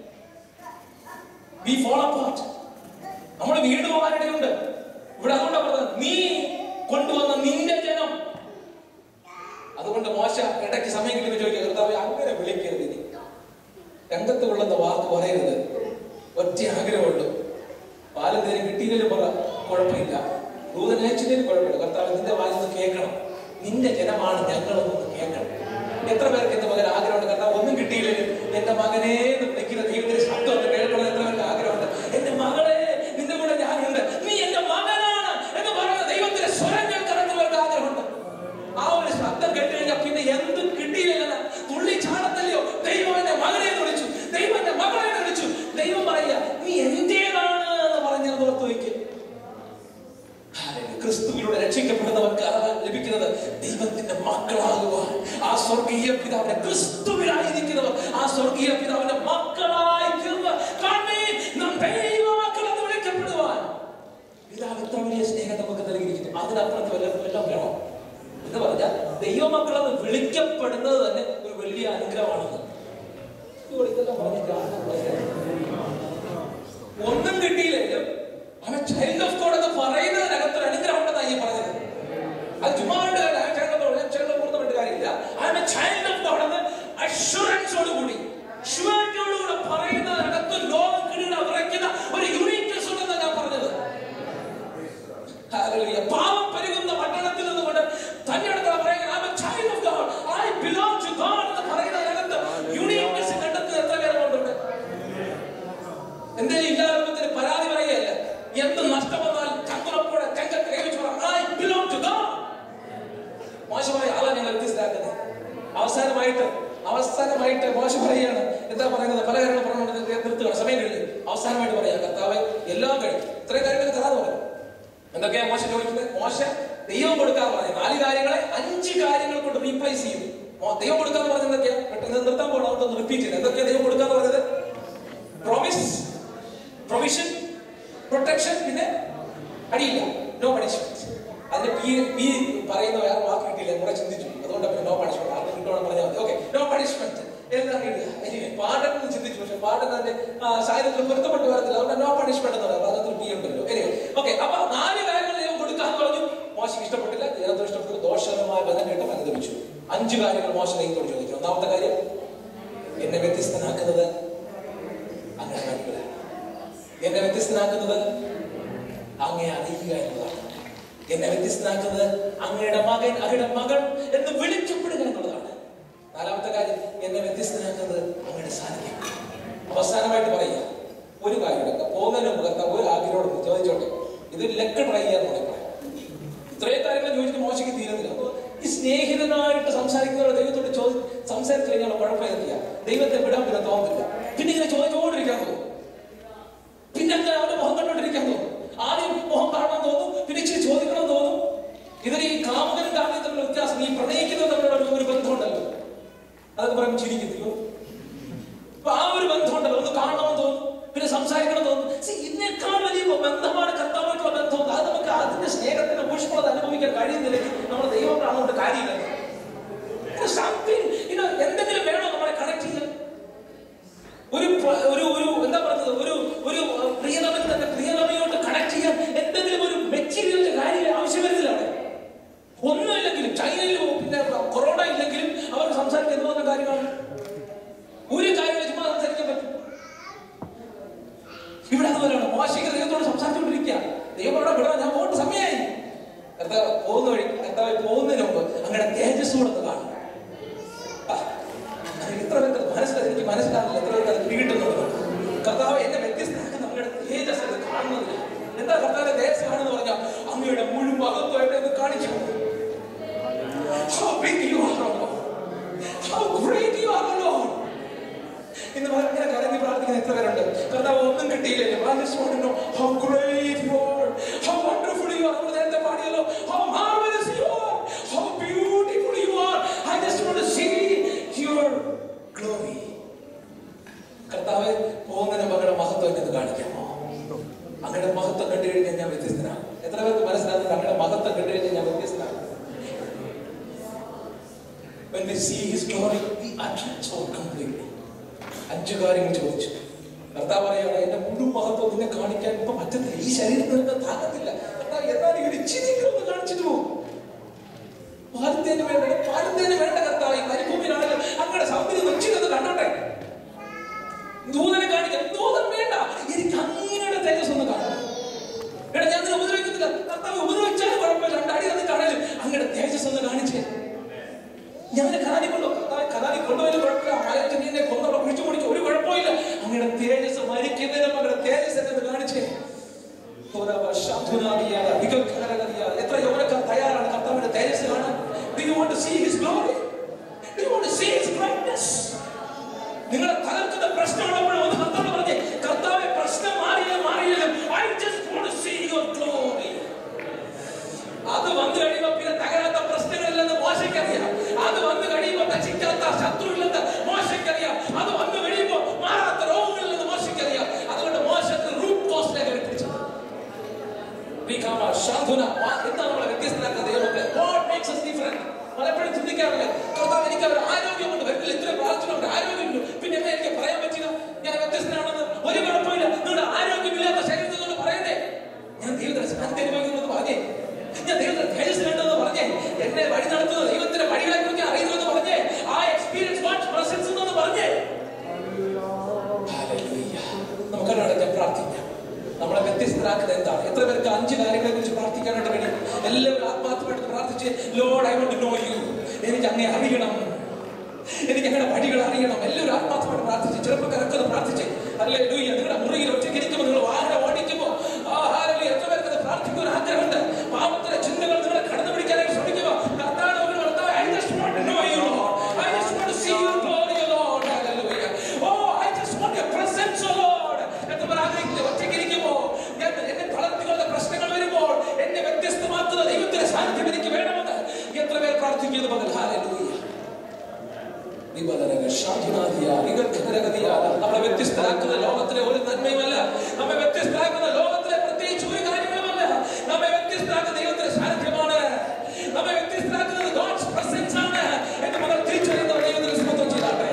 Speaker 1: We fall apart. നമ്മൾ വീട് പോകാനിടയുണ്ട്. ഇവിടെ അതുകൊണ്ടാണ് പറഞ്ഞത്, നീ കൊണ്ടുവന്ന നിന്റെ ജനം. അതുകൊണ്ട് മോശ ഇടയ്ക്ക് സമയം കിട്ടുമ്പോൾ ചോദിക്കുക, കർത്താവേ അങ്ങനെ വിളിക്കരുത്, ഇനി രംഗത്ത് കൊള്ളുന്ന വാക്ക് പറയരുത്, ഒറ്റ ആഗ്രഹമുള്ളൂ, പാലും തേനും കിട്ടിയില്ലും പറ കുഴപ്പമില്ല, ദൂതനയച്ചില്ലും കുഴപ്പമില്ല, കർത്താവ് നിന്റെ വായിന്ന് കേൾക്കണം, നിന്റെ ജനമാണ് ഞങ്ങളൊന്നും കേൾക്കണം. എത്ര പേർക്ക് എന്റെ മകൻ ആഗ്രഹമുണ്ട്, കർത്താവ് ഒന്നും കിട്ടിയില്ലെങ്കിലും എന്റെ മകനെ എന്ന് വിളിക്കുന്ന ദൈവത്തിന്റെ ശബ്ദം ഒന്ന് കേൾക്കണം എത്ര പേർക്ക് ആഗ്രഹമുണ്ട്. എന്റെ മകളെ നിന്റെ കൂടെ ഞാനുണ്ട്, നീ എന്റെ മകനാണ് എന്ന് പറയുന്ന ദൈവത്തിന്റെ സ്വരം കേൾക്കാൻ എത്ര പേർക്ക് ആഗ്രഹമുണ്ട്. ആ ഒരു ശബ്ദം കേട്ടുകഴിഞ്ഞാൽ പിന്നെ എന്ത് കിട്ടിയില്ല തുള്ളി ചാടത്തല്ലയോ, ദൈവം എന്റെ മകനെ വിളിച്ചു, ദൈവം എന്റെ മകളെ വിളിച്ചു. ദൈവം പറയുക നീ എന്റേതാണ് എന്ന് പറഞ്ഞത് ഓർത്ത് വയ്ക്കും. ക്രിസ്തുവിലൂടെ രക്ഷിക്കപ്പെടുന്നവർക്ക് ലഭിക്കുന്നത് ദൈവത്തിന്റെ മക്കളാകുവാൻ, ആ സ്വർഗീയ പിതാവിന്റെ ക്രിസ്തുവിലായിരിക്കുന്നവർ ആ സ്വർഗീയ പിതാവിന്റെ മക്കളായി തീർന്ന് ദൈവമക്കളെന്ന് വിളിക്കപ്പെടുവാൻ പിതാവ് എത്ര വലിയ സ്നേഹം നമുക്ക് നൽകിയിരിക്കുന്നു. അതിനപ്പുറത്ത് വല്ലതും എല്ലാം വേണം എന്ന് പറഞ്ഞാൽ ദൈവമക്കളെന്ന് വിളിക്കപ്പെടുന്നത് തന്നെ ഒരു വലിയ അനുഗ്രഹമാണെന്ന്. ഇതെല്ലാം ഒന്നും കിട്ടിയില്ലെങ്കിലും അവൻ ചൈൽഡ് ഓഫ് ഗോഡ് എന്ന് പറയുന്നതിനകത്ത് ഒരു അനുഗ്രഹം ഉണ്ടെന്നാണ് ഈ പറഞ്ഞത്. അത് ചുമ്മാ വേണ്ട കാര്യമില്ല. അവൻ ചൈൽഡ് ഓഫ് ഗോഡ് എന്ന് അഷ്വറൻസോടുകൂടി ഷുവറിറ്റിയോടുകൂടെ പറയുന്നതിനകത്ത് ലോകം കിടന്ന വിറയ്ക്കുന്ന ഒരു യൂണിക്നെസ് ഉണ്ടെന്നാണ് ഞാൻ പറഞ്ഞത്. പാവം പെരുകുന്ന പട്ടണത്തിൽ നിന്നുകൊണ്ട് തന്നെ അടുത്താണ് പറയുന്നത് I'm a child of God, I belong to God എന്ന് പറയുന്നതിനകത്ത് യൂണിക്നെസ് കണ്ടെത്തുന്ന എത്ര പേരുണ്ട്. എന്തെങ്കിലും ഇല്ലാതെ പരാതി പറയുകയല്ല, എന്ത് നഷ്ടം വന്നാൽ ചങ്കുറപ്പോടെ Changath കൈവച്ചു I belong to God. മോശമായ ആളാണ് ഞങ്ങൾ വ്യത്യസ്തരാക്കുന്നത്. അവസാനമായിട്ട് അവസാനമായിട്ട് മോശം പറയുകയാണ്. എന്താ പറയുന്നത്? പല കാര്യങ്ങൾ പറഞ്ഞുകൊണ്ട് നിർത്തുകയാണ്, സമയം കഴിഞ്ഞു. അവസാനമായിട്ട് പറയാം, കർത്താവേ എല്ലാം കഴിഞ്ഞു, ഇത്രയും കാര്യങ്ങൾ തരാന്ന് പറയും. എന്തൊക്കെയാ മോശ ചോദിക്കുന്നത്? മോശ ദൈവം കൊടുക്കാന്ന് പറഞ്ഞു നാല് കാര്യങ്ങളെ അഞ്ച് കാര്യങ്ങൾ കൊണ്ട് റീപ്ലേസ് ചെയ്യും. ദൈവം കൊടുക്കാന്ന് പറഞ്ഞത് എന്തൊക്കെയാ? പെട്ടെന്ന് നിർത്താൻ പോകണം, അതൊന്ന് റിപ്പീറ്റ് ചെയ്യുന്നത്. എന്തൊക്കെയാ ദൈവം കൊടുക്കാന്ന് പറഞ്ഞത്? പ്രോമിസ്, പ്രൊവിഷൻ, പ്രൊട്ടക്ഷൻ, പിന്നെ അടിയില്ല, നോ പണിഷ്മെന്റ്. അതിന്റെ പി പി പറയുന്ന വേറെ വാക്ക് കിട്ടിയില്ല, കുറെ ചിന്തിച്ചു, അതുകൊണ്ട് പിന്നെ നോ പണിഷ്മെന്റ്. ആർക്കും കിട്ടണം പറഞ്ഞാൽ മതി. ഓക്കെ, നോ പണിഷ്മെന്റ് എന്താ എഴുതുക? പാഠം ചിന്തിച്ചു, പക്ഷെ പാഠം അതിന്റെ സാഹചര്യത്തിൽ പൊരുത്തപ്പെട്ട് വരത്തില്ല, അതുകൊണ്ട് നോ പണിഷ്മെന്റ് എന്ന് പറയുന്നത് അതിനകത്ത് പി ഉണ്ടല്ലോ. ഓക്കെ, അപ്പൊ നാല് കാര്യങ്ങൾ ദൈവം കൊടുക്കാന്ന് പറഞ്ഞു. മോശം ഇഷ്ടപ്പെട്ടില്ല, ദൈവത്തിന് ഇഷ്ടപ്പെട്ടു, ദോഷകരമായ ബന്ധം കേട്ട് അനുദമിച്ചു. അഞ്ച് കാര്യങ്ങൾ മോശം ദൈവത്തോട് ചോദിച്ചു. ഒന്നാമത്തെ കാര്യം, എന്നെ വ്യത്യസ്തനാക്കുന്നത് അങ്ങനെ കാര്യങ്ങളാണ്. എന്നെ വ്യത്യസ്തനാക്കുന്നത് അങ്ങയെ അറിയുക എന്നതാണ്. എന്നെ വ്യത്യസ്തനാക്കുന്നത് അങ്ങയുടെ മകൻ, അങ്ങയുടെ മകൾ എന്ന് വിളിക്കപ്പെടുക എന്നുള്ളതാണ്. നാലാമത്തെ കാര്യം, എന്നെ വ്യത്യസ്തനാക്കുന്നത് അങ്ങയുടെ സാന്നിധ്യം. അവസാനമായിട്ട് പറയുക, ഒരു കാര്യം പോകുന്നതിന് മുമ്പ് കർത്താവ് ഒരു ആഗ്രഹോട് ചോദിച്ചോട്ടെ, ഇത് ലെക്ക് ട്രൈ ചെയ്യാൻ തുടങ്ങി. ഇത്രയും കാര്യങ്ങൾ ചോദിച്ചിട്ട് മോശയ്ക്ക് തീരുന്നില്ല. അപ്പൊ ഈ സ്നേഹിതനായിട്ട് സംസാരിക്കുന്നവരുടെ ദൈവത്തോട് ചോദി സംസാരിച്ചു കഴിഞ്ഞാൽ കുഴപ്പമില്ല, ദൈവത്തെ വിടാൻ പിന്നെ തോന്നുന്നില്ല. പിന്നെ ഇങ്ങനെ ചോദിച്ചുകൊണ്ടിരിക്കാൻ തോന്നും, പിന്നെ അങ്ങനെ അവരുടെ മുഖം കണ്ടോണ്ടിരിക്കാൻ തോന്നും. ആദ്യം മുഖം കാണാൻ തോന്നും, പിന്നെ ഇച്ചിരി ചോദിക്കണം തോന്നും. ഇതിന് ഈ കാമുകനും കാമുകനും തമ്മിലുള്ള വ്യത്യാസം, ഈ പ്രണയിക്കുന്നത് തമ്മിലുള്ള ഒരു ബന്ധമുണ്ടല്ലോ, അതൊക്കെ പറയുമ്പോൾ ചിരിക്കുന്നു. അപ്പൊ ആ ഒരു ബന്ധമുണ്ടല്ലോ, ഒന്ന് കാണണമെന്ന് തോന്നും, പിന്നെ സംസാരിക്കണം തോന്നും. ഇതിനേക്കാൾ വലിയ ബന്ധമാണ് കർത്താവായിട്ടുള്ള ബന്ധം. അത് നമുക്ക് അതിന്റെ സ്നേഹത്തിന്റെ ഊഷ്മളത അനുഭവിക്കാൻ കഴിയുന്നില്ലെങ്കിൽ നമ്മുടെ ദൈവം കാണുകൊണ്ട് കാര്യമില്ല. എന്തെങ്കിലും വേണോ നമ്മളെ കണക്ട് ചെയ്യാൻ? ഒരു ഒരു ഒരു എന്താ പറയുന്നത്, ഒരു ഒരു പ്രിയനവൻ തന്നെ പ്രിയനവയോട്ട് കണക്ട് ചെയ്യാൻ എന്തെങ്കിലും ഒരു മെറ്റീരിയലിന്റെ കാര്യം ആവശ്യം വരുന്നില്ല. അവിടെ ഒന്നുമില്ലെങ്കിലും, ചൈനയിൽ പിന്നെ കൊറോണ ഇല്ലെങ്കിലും അവർക്ക് സംസാരിക്കാൻ എന്ത് പറഞ്ഞ കാര്യമാണ്? ഒരു കാര്യം ചുമ്മാ സംസാരിക്കാൻ പറ്റും. ഇവിടെ അതുപോലെയാണ്. മോശയ്ക്ക് ദൈവത്തോട് സംസാരിച്ചുകൊണ്ടിരിക്കുക, ദൈവം അവിടെ വിടാൻ ഞാൻ പോയിട്ട് സമയമായി. കർത്താവ് പോകുന്ന വഴി, കർത്താവ് പോകുന്നതിന് മുമ്പ് അങ്ങനെ തേജസ്സോടൊന്ന് കാണും. ഇത്ര പേർക്ക് മനസ്സിലായി, എനിക്ക് മനസ്സിലാകുന്നില്ല എത്ര പേർക്ക് അത് പിടികിട്ടുന്നുണ്ട്. കർത്താവ് എന്നെ വ്യത്യസ്തമാക്കുന്ന അങ്ങയുടെ തേജസ് എന്ന് കാണുന്നില്ല. എന്താ കർത്താവിന്റെ തേജസ് കാണുന്നു പറഞ്ഞാൽ അങ്ങയുടെ മുഴുവൻ മഹത്വമായിട്ട് എന്ന് കാണിക്കും. How big you are, Lord. How great you are, Lord. ഇന്ന് ഇങ്ങനെ കരഞ്ഞ് പ്രാർത്ഥിക്കുന്ന എത്ര പേരുണ്ട്? കർത്താവ് ഒന്നും കിട്ടിയില്ലല്ലോ, I just want to know how great you are, how wonderful you are. നമ്മൾ നേരത്തെ പാടിയല്ലോ, how marvelous you are, how beautiful you are. I just want to see your glory. കർത്താവ് പോകുന്നതിന് അങ്ങയുടെ മഹത്വം എന്നത് കാണിക്കാമോ? അങ്ങയുടെ മഹത്വം കണ്ടു കഴിഞ്ഞാൽ ഞാൻ വ്യത്യസ്തനാണ്. എത്ര പേർക്ക് മനസ്സിലാകുന്നത്? അങ്ങയുടെ മഹത്വം കണ്ടു കഴിഞ്ഞാൽ ഞാൻ വ്യത്യസ്തനാണ്. When we see his glory, we are transformed completely. അഞ്ചു കാര്യങ്ങൾ ചോദിച്ചു. കർത്താവ് പറയാണ്, എന്റെ മുഴുവൻ മഹത്വം നിന്നെ കാണിക്കാൻ ഇപ്പൊ പറ്റത്തില്ല, ഈ ശരീരത്തിൽ നിന്ന് താങ്ങത്തില്ല. കർത്താവ് എന്നാലും ഒരു ഇച്ചിരിയെങ്കിലും ഒന്ന് കാണിച്ചിട്ട് പോകും. പാലത്തേന് വേണ്ട, പാലത്തേന് വേണ്ട കർത്താവ്, ഈ മരുഭൂമിയിലാണെങ്കിൽ അങ്ങയുടെ സൗന്ദര്യം ഇച്ചിരി കണ്ടോട്ടെ. ദൂതനെ കാണിക്കാൻ ദൂതൻ വേണ്ട, എനിക്ക് അങ്ങയുടെ തേജസ് ഒന്ന് കാണണം. എടാ ഞാൻ നിന്നെ ഉപദ്രവിക്കുന്നില്ല, കർത്താവ് ഉപദ്രവിച്ചാലും കുഴപ്പമില്ല, രണ്ടടി അത് കാണലും അങ്ങയുടെ തേജസ് ഒന്ന് കാണിച്ചേ. ഞാൻ കനാനി കൊണ്ടോ, കർത്താവ് കനാനി കൊണ്ടുപോയാലും കുഴപ്പമില്ല, മലച്ചെന്നെ കൊന്നോടെ കുഴിച്ചു കുടിച്ചു ഒരു കുഴപ്പമില്ല, അങ്ങയുടെ തേജസ് മരിക്കുന്നതിനും അങ്ങയുടെ തേജസ് എന്നത് കാണിച്ചേ. എത്ര യൗവനക്കാർ തയ്യാറാണ് കർത്താവിന്റെ തേജസ് കാണാൻ? Do you want to see his glory? Do you want to see his brightness? നിങ്ങളെ തകർക്കുന്ന പ്രശ്നമുള്ളപ്പോഴും ഒന്ന് കർത്താവ് പറഞ്ഞേ, കർത്താവെ പ്രശ്നം മാറിയാലും മാറിയാലും I just want to see your glory. അത് വന്നു കഴിയുമ്പോൾ പിന്നെ തകരാത്ത പ്രശ്നങ്ങളില്ലെന്ന് മോശയ്ക്കറിയാം. അത് വന്നു കഴിയുമ്പോൾ നശിക്കാത്ത ശത്രു ഇല്ലെന്ന് മോശയ്ക്കറിയാം. അത് വന്നു കഴിയുമ്പോൾ മാറാത്ത രോഗങ്ങളില്ലെന്ന് മോശയ്ക്കറിയാം. അതുകൊണ്ട് മോശത്തിന് റൂട്ട് കോസിലേക്ക് പിടിച്ചത് എന്താ നമ്മളെ വ്യത്യസ്തനാക്കുന്ന ദൈവമൊക്കെ? What makes us different? പലപ്പോഴും ചിന്തിക്കാറില്ല, കർത്താവ് എനിക്ക് അവർ ആരോഗ്യം കൊണ്ട് വരില്ല, ഇത്ര പ്രാർത്ഥന ആരോഗ്യമുണ്ട്, പിന്നെ എങ്ങനെ എനിക്ക് പറയാൻ പറ്റില്ല ഞാൻ വ്യത്യസ്തനാണെന്ന്? ഒരു കുഴപ്പമില്ല, നിങ്ങളുടെ ആരോഗ്യമില്ലാത്ത ശരീരത്തിൽ പറയണ്ടേ, ഞാൻ ദൈവത്തിന്റെ സ്ഥാനത്ത് അനുഭവിക്കുന്നത് പറഞ്ഞേ, ഞാൻ ദൈവത്തിന്റെ തേജസ്സിലുണ്ടെന്ന് പറഞ്ഞേ, എന്നെ വഴി നടത്തുന്ന ദൈവത്തിന്റെ വഴികളെ കുറിച്ച് അറിയുന്നത് പറഞ്ഞേ, ആ എക്സ്പീരിയൻസ് വാട്ട്സ് പ്രസൻസ് എന്ന് പറഞ്ഞേ. നമുക്കവിടെ പ്രാർത്ഥിക്കാം. നമ്മളെ വ്യത്യസ്തരാക്കുന്നത് എന്താണ്? എത്ര പേർക്ക് അഞ്ച് കാര്യങ്ങളെ കുറിച്ച് പ്രാർത്ഥിക്കാനായിട്ട് കഴിയും? എല്ലാവരും ആത്മാർത്ഥമായിട്ട് പ്രാർത്ഥിച്ച്, Lord I want to know you, എനിക്ക് അങ്ങേ അറിയണം, എനിക്ക് അങ്ങനെ വഴികൾ അറിയണം. എല്ലാവരും ആത്മാർത്ഥമായിട്ട് പ്രാർത്ഥിച്ച്, ചെറുപ്പക്കാരൊക്കെ പ്രാർത്ഥിച്ച്, ഹല്ലേലൂയ. നിങ്ങളുടെ മുറിയിൽ ഒറ്റയ്ക്ക് ഇരിക്കുമ്പോൾ, നിങ്ങൾ വാഹനം ഓടിക്കുമ്പോൾ, ആ ഹല്ലേലൂയ, എത്ര പേർക്ക് അത് പ്രാർത്ഥിക്കാൻ ഒരു ആഗ്രഹമുണ്ട്? പാപത്തിന്റെ ചിന്തകൾ നിങ്ങളെ കടന്നു പിടിക്കാനായിട്ട് ശ്രമിക്കുക. കർത്താവേ, I just want to know you, Lord. I just want to see your glory, Lord. Hallelujah. Oh, I just want your presence, Lord. എത്ര പേർ ആഗ്രഹിക്കുന്നത്? ഒറ്റയ്ക്ക് ഇരിക്കുമ്പോൾ, എന്നെ തളർത്തിക്കൊണ്ട പ്രശ്നങ്ങൾ വരുമ്പോൾ, എന്നെ വ്യത്യസ്തമാക്കുന്ന ദൈവത്തിന്റെ സാന്നിധ്യം എനിക്ക് വേണമെന്ന് എത്ര പേർ പ്രാർത്ഥിക്കുന്നു? പകൽ ഹല്ലേലൂയ. നമ്മളെ വ്യത്യസ്തരാക്കുന്ന ലോകത്തിലെ ഒരു നന്മയുമല്ല, നമ്മെ വ്യത്യസ്തരാക്കുന്ന ലോകത്തിലെ പ്രത്യേകിച്ച് ഒരു കാര്യങ്ങളുമല്ല. നമ്മെ വ്യത്യസ്തരാക്കുന്ന ദൈവത്തിന്റെ സാന്നിധ്യമാണ്, നമ്മെ വ്യത്യസ്തരാക്കുന്നത് ഗോഡ്സ് പ്രസൻസ് ആണ് എന്ന് നമ്മൾ തിരിച്ചറിയുന്ന ദൈവത്തിന് സ്തോത്രം ചെയ്താട്ടെ.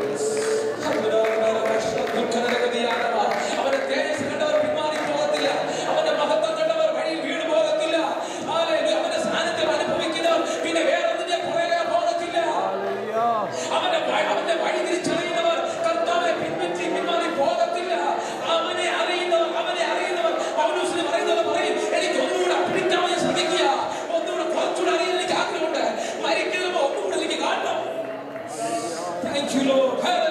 Speaker 1: അവന്റെ തേജസ് കണ്ടവർ പിന്മാറി പോകത്തില്ല, അവന്റെ മഹത്വം കണ്ടവർ വഴി വീണ് പോകത്തില്ല, അവന്റെ സാന്നിധ്യം അനുഭവിക്കുന്നവർ പിന്നെ വേറൊന്നിന്റെ പുറകെ പോകത്തില്ല. അവന്റെ അവന്റെ വഴി തിരിച്ചറിയുന്നവർ കർത്താവിനെ പിൻപറ്റി പിന്മാറി പോകത്തില്ല. അവനെ അറിയുന്നവർ അവനെ അറിയുന്നവർ പൗലോസിന് പറയുന്നത് പറയും, എനിക്ക് ഒന്നുകൂടെ പിടിക്കാമെന്ന് ശ്രമിക്കുക, ഒന്നുകൂടെ കുറച്ചുകൂടെ അറിയാൻ എനിക്ക് ആഗ്രഹമുണ്ട്, മരിക്കുമ്പോൾ ഒന്നുകൂടെ എനിക്ക് കാണണം. Thank you, Lord.